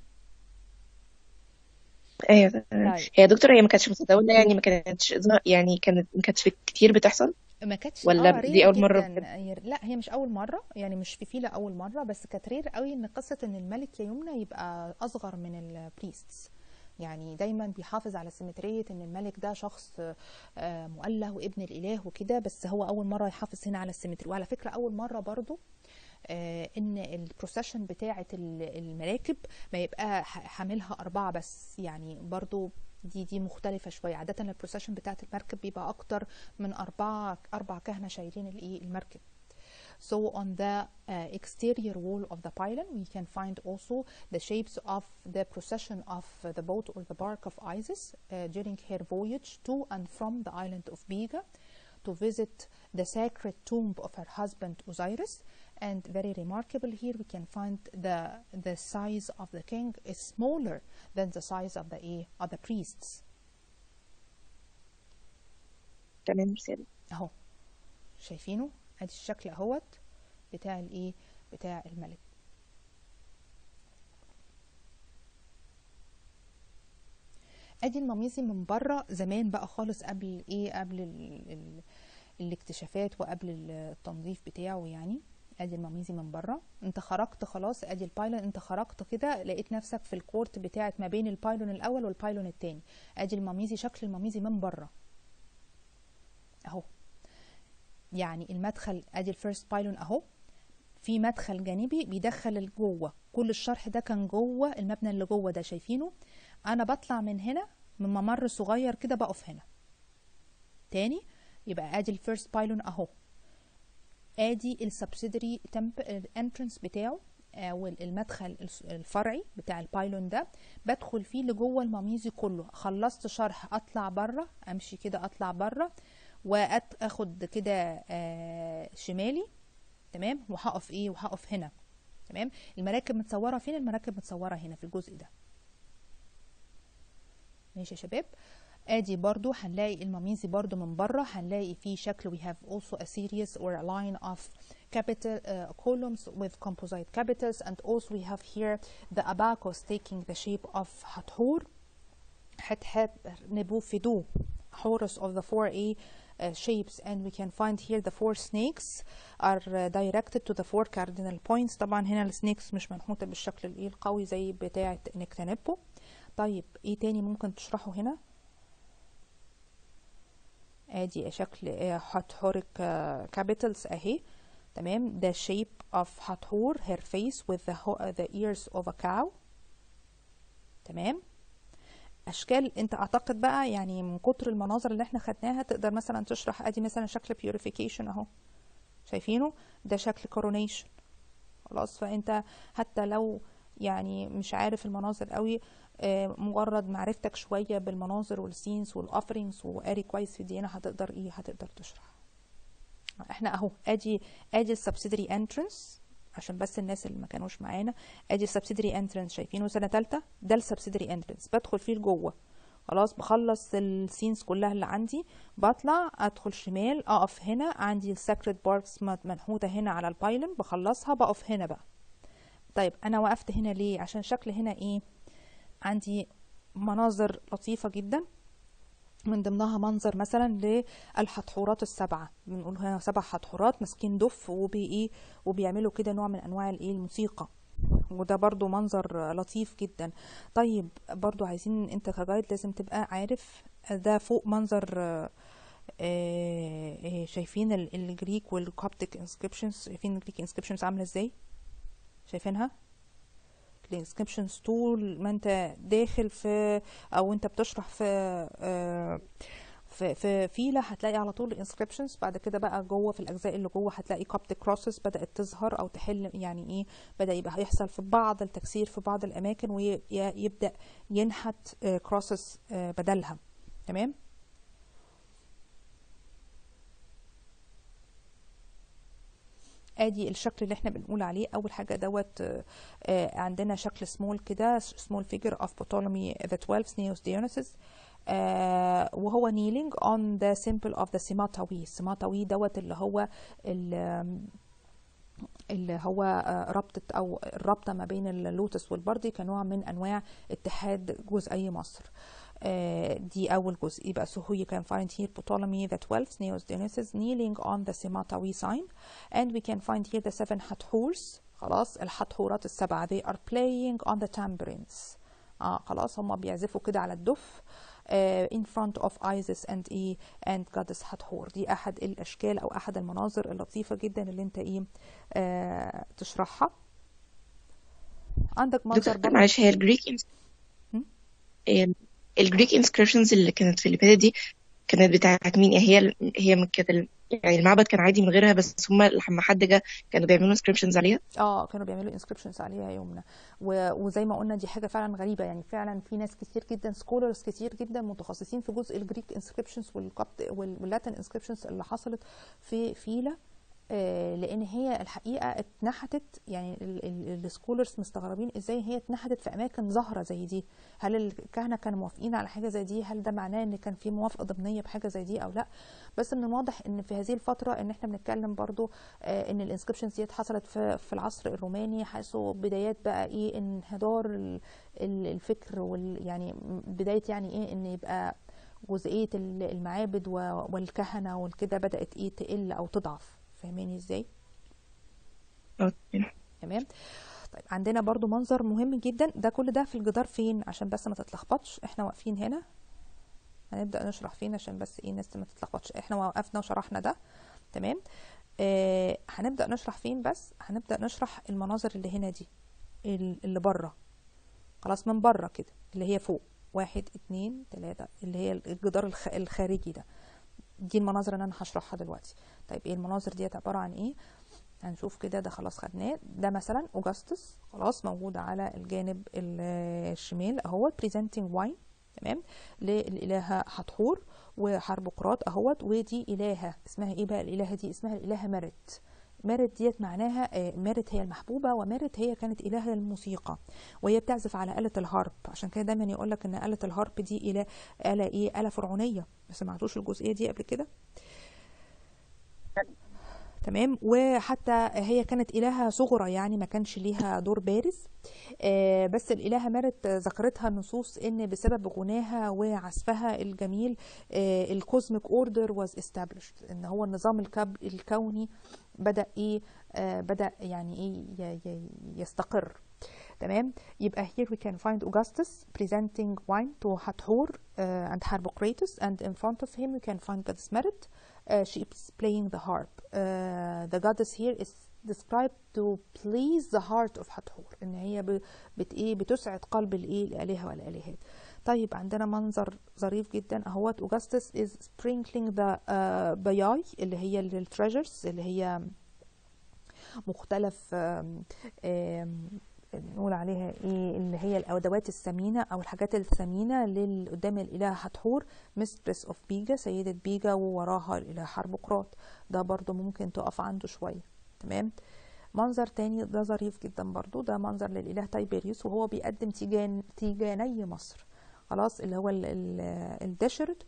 ايوه تمام. هي يا دكتور هي ما كانتش متداوله يعني، ما كانتش يعني كانت ما كانتش كتير بتحصل ما كانتش ولا آه دي اول مره بجد؟ لا هي مش اول مره يعني، مش في فيله اول مره، بس كانت رير قوي ان قصه ان الملك يا يمنى يبقى اصغر من البريستس. يعني دايما بيحافظ على سيمتريه ان الملك ده شخص آه مؤله وابن الاله وكده، بس هو اول مره يحافظ هنا على السيمتري. وعلى فكره اول مره برضو آه ان البروسيشن بتاعه المراكب ما يبقى حاملها اربعه بس، يعني برضو دي دي مختلفه شويه. عاده البروسيشن بتاعه المركب بيبقى اكتر من اربعه اربع كهنه شايلين الايه المركب. So on the uh, exterior wall of the pylon we can find also the shapes of the procession of the boat or the bark of Isis uh, during her voyage to and from the island of Biga to visit the sacred tomb of her husband Osiris. And very remarkable here we can find the the size of the king is smaller than the size of the uh, of the priests. تمام مثال اهو شايفينه، ادي الشكل اهوت بتاع الايه بتاع الملك. ادي الماميزي من بره زمان بقى خالص، قبل ايه قبل ال ال الاكتشافات وقبل التنظيف بتاعه يعني. ادي الماميزي من بره، انت خرجت خلاص، ادي البايلون، انت خرجت كده لقيت نفسك في الكورت بتاعت ما بين البايلون الاول والبايلون الثاني. ادي الماميزي، شكل الماميزي من بره اهو، يعني المدخل ادي الفيرست بايلون اهو، في مدخل جانبي بيدخل لجوه. كل الشرح ده كان جوه المبنى اللي جوه ده، شايفينه؟ انا بطلع من هنا من ممر صغير كده بقف هنا تاني. يبقى ادي الفيرست بايلون اهو، ادي السبسيدري انترنس بتاعه او المدخل الفرعي بتاع البايلون ده، بدخل فيه لجوه المميزي كله. خلصت شرح اطلع بره، امشي كده اطلع بره واخد كده آه شمالي، تمام، وهقف ايه، وهقف هنا، تمام. المراكب متصوره فين؟ المراكب متصوره هنا في الجزء ده، ماشي يا شباب. ادي برضو هنلاقي المميزي برضو من بره، هنلاقي فيه شكل we have also a series or a line of capital uh, columns with composite capitals, and also we have here the abacus taking the shape of Hathor, Hetep Nebufidu, Horus of the four A uh, shapes, and we can find here the four snakes are uh, directed to the four cardinal points. طبعا هنا السنيكس مش منحوتة بالشكل الايه القوي زي بتاعة نكتنبو. طيب ايه تاني ممكن تشرحه هنا؟ ادي شكل هاتهوريك كابيتالز اهي، تمام. the shape of Hathor, her face with the, the ears of a cow، تمام. اشكال انت اعتقد بقى يعني من كتر المناظر اللي احنا خدناها تقدر مثلا تشرح. ادي مثلا شكل purification اهو، شايفينه؟ ده شكل coronation، خلاص. فانت حتى لو يعني مش عارف المناظر قوي، مجرد معرفتك شويه بالمناظر والسينز والافرينجز وقاري كويس في دينا هتقدر ايه، هتقدر تشرح. احنا اهو ادي ادي السبسيدري انترنس عشان بس الناس اللي ما كانوش معانا. ادي السبسيدري انترنس، شايفينه سنه ثالثه؟ ده السبسيدري انترنس، بدخل فيه لجوه، خلاص. بخلص السينز كلها اللي عندي، بطلع ادخل شمال، اقف هنا، عندي الساكريد باركس منحوته هنا على البايلون، بخلصها بقف هنا بقى. طيب انا وقفت هنا ليه؟ عشان شكل هنا ايه، عندي مناظر لطيفة جدا، من ضمنها منظر مثلا للحتحورات السبعة، بنقول هنا سبع حتحورات ماسكين دف وبي ايه وبيعملوا كده نوع من انواع الايه الموسيقى، وده برضو منظر لطيف جدا. طيب برضو عايزين انت كجايد لازم تبقى عارف ده فوق منظر آه آه شايفين الجريك والكوبتيك انسكريبشنز، شايفين الجريك انسكريبشنز عاملة ازاي؟ شايفينها؟ الانسكريبشنز طول ما انت داخل في او انت بتشرح في آه في في فيله هتلاقي على طول الانسكريبشنز. بعد كده بقى جوه في الاجزاء اللي جوه هتلاقي كوبتيك كروسز بدات تظهر او تحل، يعني ايه، بدا يبقى هيحصل في بعض التكسير في بعض الاماكن ويبدا ينحت كروسز بدلها، تمام. ادي الشكل اللي احنا بنقول عليه. اول حاجه دوت آه عندنا شكل سمول كده، سمول فيجر اوف بطولمي ذا twelve Neos Dionysus، آه وهو kneeling on the symbol of the سيماتاوي. السيماتاوي دوت اللي هو اللي هو ربطة او الرابطه ما بين اللوتس والبردي كنوع من انواع اتحاد جزئي مصر. Uh, دي أول جزء. يبقى so you can find here Ptolemy the twelve Neos Dionysus kneeling on the Sematawi sign, and we can find here the seven Hathors. خلاص الحتحورات السبعة they are playing on the tambourines. آه خلاص هم بيعزفوا كده على الدف uh, in front of Isis and E and goddess Hathor. دي أحد الأشكال أو أحد المناظر اللطيفة جدا اللي أنت إيه آه تشرحها. عندك منظر دكتور معلش، هي الجريك الجريك انسكريبشنز اللي كانت في اللي فاتت دي كانت بتاعت مين؟ هي هي من كده يعني المعبد كان عادي من غيرها، بس هم لما حد جه كانوا بيعملوا انسكريبشنز عليها. اه كانوا بيعملوا انسكريبشنز عليها يومنا، وزي ما قلنا دي حاجه فعلا غريبه. يعني فعلا في ناس كتير جدا سكولرز كتير جدا متخصصين في جزء الجريك انسكريبشنز والقبط واللاتين انسكريبشنز اللي حصلت في فيلا، لان هي الحقيقه اتنحتت. يعني السكولرز مستغربين ازاي هي اتنحتت في اماكن ظاهره زي دي. هل الكهنه كانوا موافقين على حاجه زي دي؟ هل ده معناه ان كان في موافقه ضمنيه بحاجه زي دي او لا؟ بس من الواضح ان في هذه الفتره ان احنا بنتكلم برضو ان الانسكريبشنز دي حصلت في في العصر الروماني، حيث بدايات بقى ايه انحدار الفكر وال يعني بدايه يعني ايه ان يبقى جزئيه المعابد والكهنه والكده بدات ايه تقل او تضعف. فاهميني ازاي؟ تمام. طيب عندنا برضو منظر مهم جدا، ده كل ده في الجدار فين عشان بس ما تتلخبطش. احنا واقفين هنا هنبدا نشرح فين عشان بس ايه الناس ما تتلخبطش. احنا وقفنا وشرحنا ده تمام. آه هنبدا نشرح فين؟ بس هنبدا نشرح المناظر اللي هنا دي اللي بره خلاص، من بره كده اللي هي فوق واحد اتنين تلاته اللي هي الجدار الخارجي ده. دي المناظر اللي انا هشرحها دلوقتي. طيب ايه المناظر ديت عباره عن ايه؟ هنشوف كده. ده خلاص خدناه. ده مثلا اوجستس خلاص موجود على الجانب الشمال اهوت presenting wine تمام للالهه حتحور وحربقراط اهوت. ودي الهه اسمها ايه بقى؟ الالهه دي اسمها الالهه مارت. مارت ديت معناها مارت هي المحبوبه، ومارت هي كانت الهه الموسيقى وهي بتعزف على آلة الهارب. عشان كده دايما يقول لك ان آلة الهارب دي إله آلة ايه؟ آلة فرعونيه. ما سمعتوش الجزئيه دي قبل كده؟ تمام. وحتى هي كانت إلهة صغرى يعني ما كانش ليها دور بارز. آه بس الإلهة مارت ذكرتها النصوص ان بسبب غناها وعزفها الجميل آه الكوزميك اوردر واز استابليشد، ان هو النظام الكب الكوني بدأ ايه؟ آه بدأ يعني ايه يستقر. تمام. يبقى here we can find Augustus presenting wine to Hathor uh, and Harpocrates, and in front of him we can find Goddess Merit. Uh, she is playing the harp. Uh, the goddess here is described to please the heart of Hathor، ان هي بت ايه بتسعد قلب الايه الالهه والالهات. طيب عندنا منظر ظريف جدا اهوت. Augustus is sprinkling the uh, bayai اللي هي التريجرز اللي هي مختلف um, um, نقول عليها ايه اللي هي الادوات الثمينه او الحاجات الثمينه قدام الاله حتحور. مسترس اوف بيجا سيده بيجا، ووراها الاله حربقراط. ده برضو ممكن تقف عنده شويه. تمام. منظر تاني ده ظريف جدا برضو. ده منظر للاله تايبيريوس وهو بيقدم تيجان تيجاني مصر خلاص، اللي هو الدشرت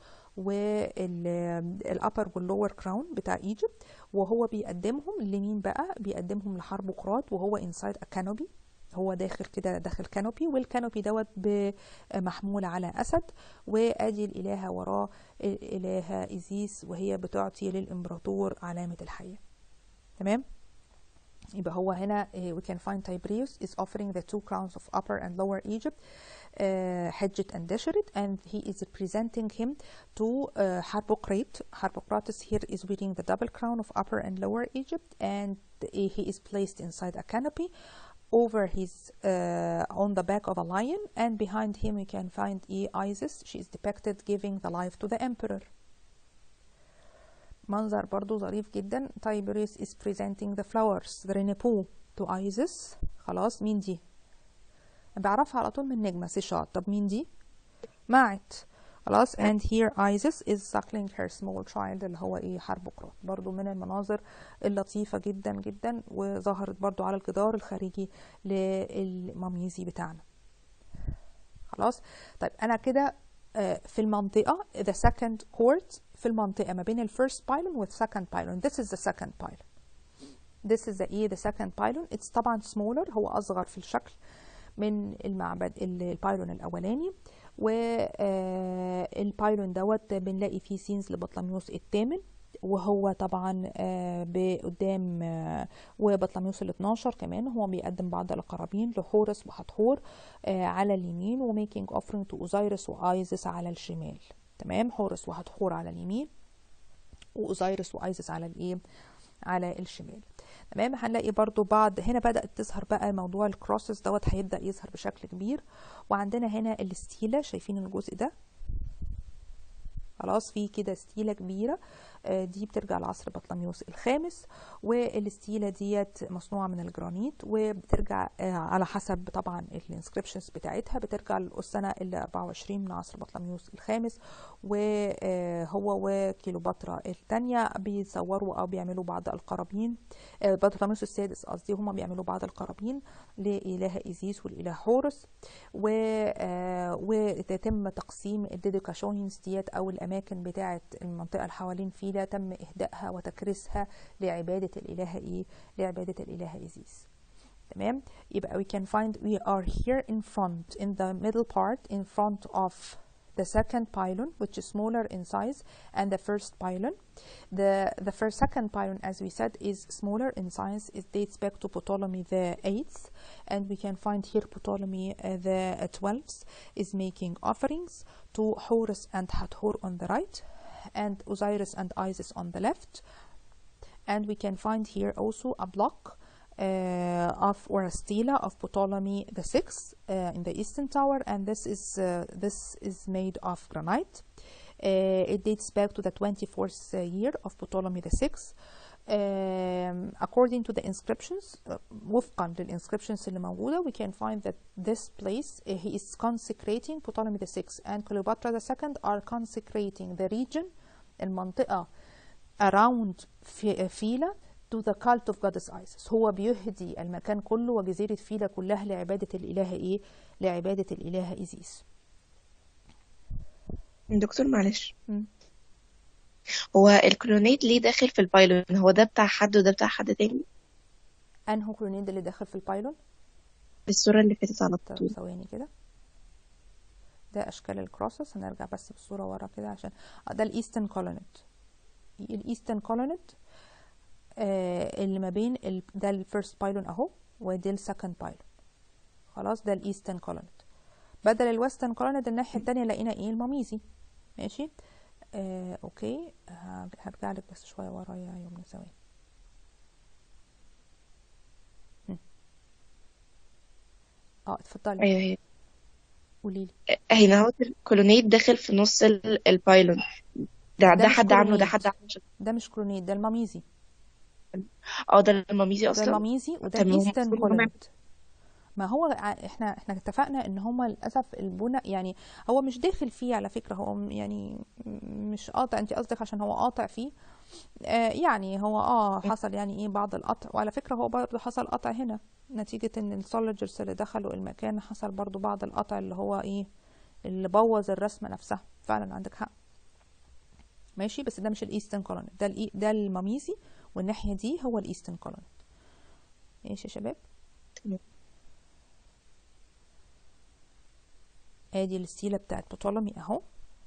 والابر واللور كراون بتاع ايجيبت، وهو بيقدمهم لمين بقى؟ بيقدمهم لحربقراط وهو انسايد ا كانوبي. هو داخل كده داخل كانوبي، والكانوبي دوت محمول على اسد، وادي الالهه وراه الالهه ايزيس وهي بتعطي للامبراطور علامه الحياه. تمام. يبقى هو هنا we can find Tiberius is offering the two crowns of Upper and Lower Egypt, uh, Hedjet and Desheret, and he is presenting him to uh, Harpocrate. Harpocrates here is wearing the double crown of Upper and Lower Egypt, and he is placed inside a canopy over his uh, on the back of a lion, and behind him we can find Isis. She is depicted giving the life to the emperor. منظر برضو ظريف جدا. Tiberius is presenting the flowers the Renepu to Isis. خلاص. مين دي؟ بعرفها على طول من نجمة سيشات. طب مين دي؟ معت. خلاص. and here Isis is suckling her small child اللي هو ايه حربقراط. برضو من المناظر اللطيفة جدا جدا، وظهرت برضو على الجدار الخارجي للماميزي بتاعنا. خلاص. طيب انا كده في المنطقة the second court، في المنطقة ما بين ال first pylon وال second pylon. this is the second pylon. this is the ايه the second pylon. it's طبعا smaller، هو اصغر في الشكل من المعبد البايلون الاولاني. والبايلون دوت بنلاقي فيه سينز لبطلميوس الثامن، وهو طبعا بقدام وبطلميوس الاثناشر كمان هو بيقدم بعض القرابين لحورس وحتحور على اليمين، وميكينج اوفرينج تو اوزيرس وايزس على الشمال. تمام. حورس وحتحور على اليمين، واوزيرس وايزس على الايه على الشمال. تمام. هنلاقي برضو بعض هنا بدأت تظهر بقى موضوع الكروسز دوت هيبدأ يظهر بشكل كبير. وعندنا هنا الستيلة، شايفين الجزء ده خلاص في كده ستيلة كبيرة، دي بترجع لعصر بطلميوس الخامس، والستيلة ديت مصنوعة من الجرانيت، وبترجع على حسب طبعا الانسكريبشنز بتاعتها بترجع للسنة ال أربعة وعشرين من عصر بطلميوس الخامس. وهو وكيلوباترا الثانية بيصوروا او بيعملوا بعض القرابين، بطلميوس السادس قصدي، هما بيعملوا بعض القرابين لإله إيزيس والإله حورس، وتتم تقسيم الديديكاشونز ديت او الاماكن بتاعه المنطقه اللي حوالين فيلا تم اهدائها وتكريسها لعباده الاله ايه لعباده الاله إيزيس. تمام. يبقى we can find we are here in front in the middle part in front of the second pylon, which is smaller in size, and the first pylon. The the first second pylon, as we said, is smaller in size. It dates back to Ptolemy the eighth, and we can find here Ptolemy uh, the twelfth is making offerings to Horus and Hathor on the right, and Osiris and Isis on the left. And we can find here also a block uh, of or a stela of Ptolemy the sixth uh, in the eastern tower, and this is uh, this is made of granite. Uh, it dates back to the twenty-fourth uh, year of Ptolemy the sixth. Um, according to the inscriptions, uh, وفقا للinscriptions اللي موجودة, we can find that this place uh, he is consecrating Ptolemy the sixth and Cleopatra the second are consecrating the region, المنطقة around فيلا to the cult of goddess Isis. هو بيهدي المكان كله وجزيرة فيلا كلها لعبادة الإله إيه؟ لعبادة الإله إيزيس. دكتور معلش، م. هو الكلونيد ليه داخل في البايلون؟ هو ده بتاع حد وده بتاع حد تاني؟ أنهو كلونيد اللي داخل في البايلون؟ الصورة اللي فاتت على طب طول. ثواني كده، ده أشكال الكروسس. هنرجع بس بالصورة ورا كده عشان ده الإيسترن كولونيد. الإيسترن كولونيد آه اللي ما بين ال... ده الفيرست بايلون أهو، وده السكند بايلون. خلاص ده الإيسترن كولونيد. بدل الويسترن كولونيد الناحية التانية لقينا إيه؟ الماميزي. ماشي. آه، اوكي، هرجع لك بس شويه ورا يا يمنى ثواني. اه اتفضلي. ايوه هي قولي لي. اهي نهوت الكلونيد داخل في نص ال- البايلون ده ده ده مش حد عامله، ده كولونيد، حد عامله. ده مش كلونيد، ده الماميزي. اه ده الماميزي ده اصلا. الماميزي وده طب ما هو الايسترن المفروض إن هم كولونيد. ما هو ع- احنا احنا اتفقنا ان هما للاسف البناء يعني هو مش داخل فيه على فكره، هو م- يعني م- مش قاطع. انت قصدك عشان هو قاطع فيه؟ آه يعني هو اه حصل يعني ايه بعض القطع، وعلى فكره هو برضه حصل قطع هنا نتيجه ان السولجرز اللي دخلوا المكان حصل برضه بعض القطع اللي هو ايه اللي بوظ الرسمه نفسها. فعلا عندك حق. ماشي، بس ده مش الايسترن كولونيد، ده الإي- ده الماميزي، والناحيه دي هو الايسترن كولونيد. ماشي يا شباب. ادي الستيلة بتاعت بطولمي اهو.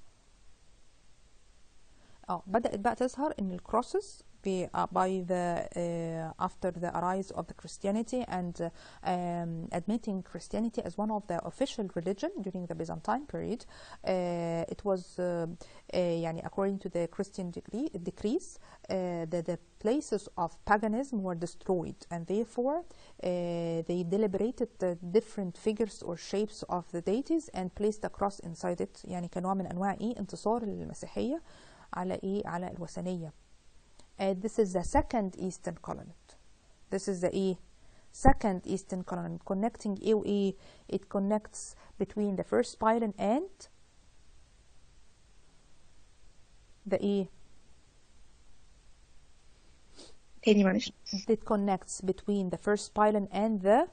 اه بدأت بقى تظهر ان الكروسز by the uh, after the rise of the Christianity and uh, um, admitting Christianity as one of the official religion during the Byzantine period. Uh, it was uh, uh, يعني according to the Christian degree, decrees uh, the, the places of paganism were destroyed, and therefore uh, they deliberated the different figures or shapes of the deities and placed a cross inside it. يعني كنوع من انواع ايه انتصار للمسيحية على ايه على الوثنية. Uh, this is the second eastern colonnade. This is the A second eastern colonnade connecting A و A. It connects between the first pylon and the A. تاني معلش. It connects between the first pylon and the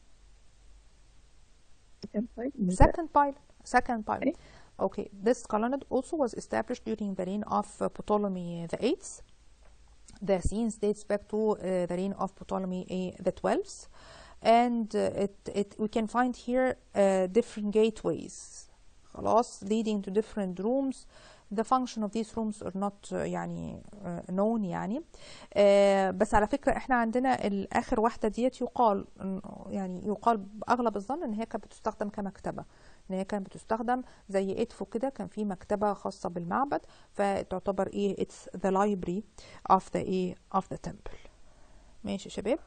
second pylon. Second pylon. Okay, this colonnade also was established during the reign of uh, Ptolemy the eighth. The scenes dates back to uh, the reign of Ptolemy uh, the twelfth, and uh, it, it we can find here uh, different gateways, خلاص, leading to different rooms. The function of these rooms are not uh, يعني uh, known يعني. uh, بس على فكرة احنا عندنا الآخر واحدة ديت يقال يعني يقال بأغلب الظن ان هي كانت بتستخدم كمكتبة، ان هي كانت بتستخدم زي ادفو كده، كان في مكتبة خاصة بالمعبد، فتعتبر ايه it's the library of the ايه of the temple. ماشي يا شباب.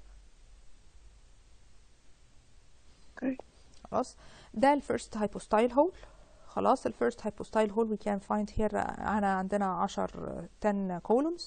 okay. خلاص ده الفيرست هايبوستايل هول. خلاص الفيرست هايبوستايل هول we can find here أنا عندنا عشر ten columns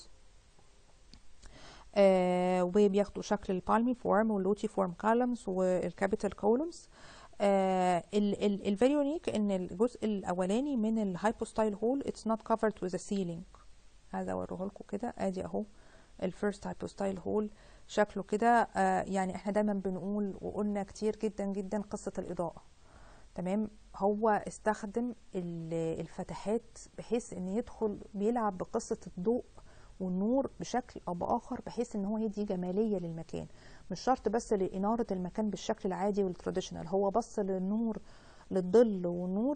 آه وبياخدوا شكل البالمي فورم واللوتي فورم columns والكابيتال columns. آه الفيري يونيك ان الجزء الاولاني من الهايبوستايل هول it's not covered with a ceiling. هذا اوريه لكم كده، ادي اهو الفيرست هايبوستايل هول شكله كده. آه يعني احنا دايما بنقول وقلنا كتير جدا جدا قصة الإضاءة. تمام، هو استخدم الفتحات بحيث ان يدخل بيلعب بقصة الضوء والنور بشكل او باخر، بحيث ان هو يدي جمالية للمكان، مش شرط بس لإنارة المكان بالشكل العادي والتراديشنال. هو بص للنور للظل والنور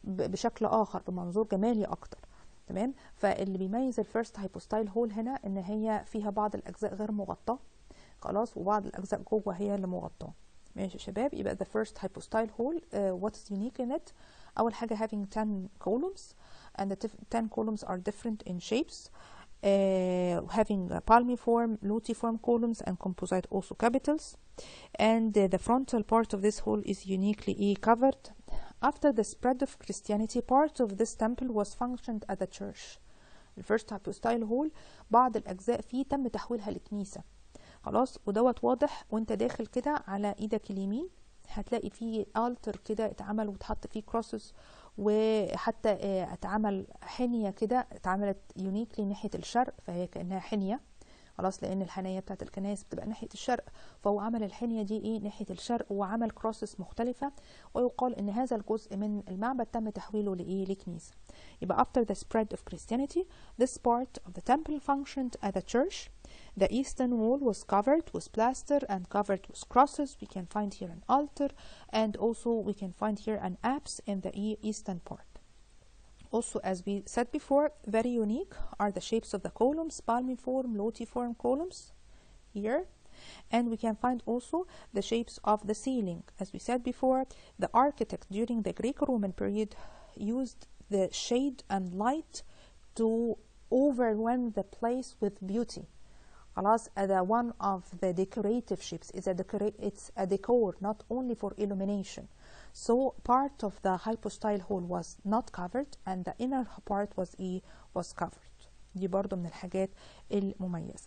بشكل اخر، بمنظور جمالي اكتر. تمام. فاللي بيميز الفيرست هايبوستايل هول هنا ان هي فيها بعض الاجزاء غير مغطاه خلاص، وبعض الاجزاء جوه هي اللي مغطاه. ماشي يا شباب. يبقى the first hypostyle hole uh, what is unique in it؟ اول حاجه having ten columns and the ten columns are different in shapes, uh, having a palmiform, lutiform columns and composite also capitals, and uh, the frontal part of this hole is uniquely covered. After the spread of Christianity, part of this temple was functioned as a church. The first hypostyle hole بعض الأجزاء فيه تم تحويلها لكنيسة خلاص، ودوت واضح وانت داخل كده على ايدك اليمين هتلاقي فيه altar كده اتعمل واتحط فيه crosses، وحتى اه اتعمل حنية كده اتعملت يونيكلي ناحية الشرق، فهي كأنها حنية خلاص، لان الحنايه بتاعت الكنائس بتبقى ناحيه الشرق، فهو عمل الحنيه دي ايه ناحيه الشرق، وعمل كروسس مختلفه، ويقال ان هذا الجزء من المعبد تم تحويله لايه لكنيسه. يبقى after the spread of Christianity this part of the temple functioned as a church. The eastern wall was covered with plaster and covered with crosses. We can find here an altar, and also we can find here an apse in the eastern part. Also, as we said before, very unique are the shapes of the columns, palmiform, lutiform columns here. And we can find also the shapes of the ceiling. As we said before, the architect during the Greco-Roman period used the shade and light to overwhelm the place with beauty. خلاص, the one of the decorative shapes is a decora- it's a decor, not only for illumination. So part of the hypostyle hole was not covered and the inner part was e was covered. دي برضو من الحاجات المميزة.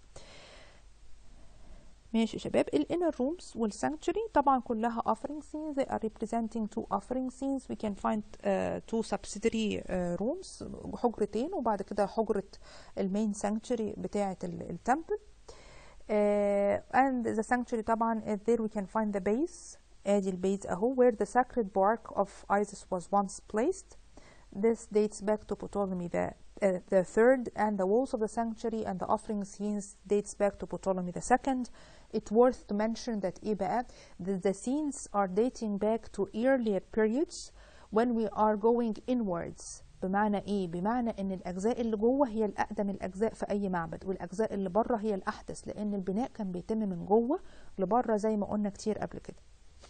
ماشي يا شباب. ال inner rooms وال sanctuary طبعا كلها offering scenes. They are representing two offering scenes. We can find uh, two subsidiary uh, rooms, حجرتين، وبعد كده حجرة المين sanctuary بتاعة التمبل. Uh, and the sanctuary طبعا there we can find the base. ادي البيز اهو where the sacred bark of Isis was once placed. This dates back to Ptolemy the uh, the third, and the walls of the sanctuary and the offering scenes dates back to Ptolemy the second. It's worth to mention that ايه بقى the, the scenes are dating back to earlier periods when we are going inwards. بمعنى ايه؟ بمعنى ان الاجزاء اللي جوه هي الاقدم الاجزاء في اي معبد، والاجزاء اللي بره هي الاحدث، لان البناء كان بيتم من جوه لبره زي ما قلنا كتير قبل كده.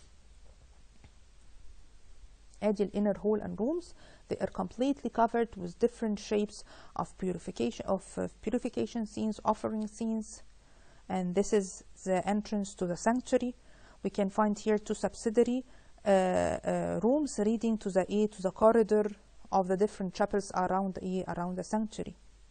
ادي ال inner hall and rooms. They are completely covered with different shapes of purification of uh, purification scenes, offering scenes, and this is the entrance to the sanctuary. We can find here two subsidiary uh, uh, rooms leading to the a to the corridor of the different chapels around a around the sanctuary.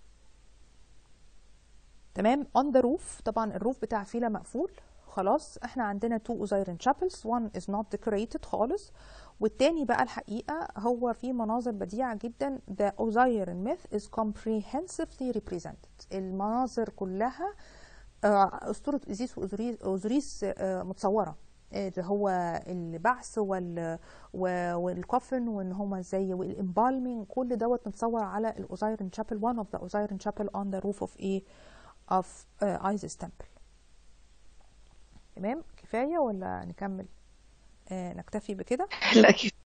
تمام. On the roof طبعا الروف بتاع فيلا مقفول خلاص. احنا عندنا two Osirian chapels. One is not decorated خالص، والتاني بقى الحقيقة هو في مناظر بديعة جدا. The Osirian myth is comprehensively represented. المناظر كلها أسطورة إيزيس وأوزوريس متصورة، اللي هو البعث وال والكفن وان هما ازاي والامبالمينج، كل دوت متصور على الأوزايرن شابل. one of the Osirian chapel on the roof of a of uh, Isis temple. تمام. كفاية ولا نكمل؟ آه نكتفي بكده؟ لا كفاية.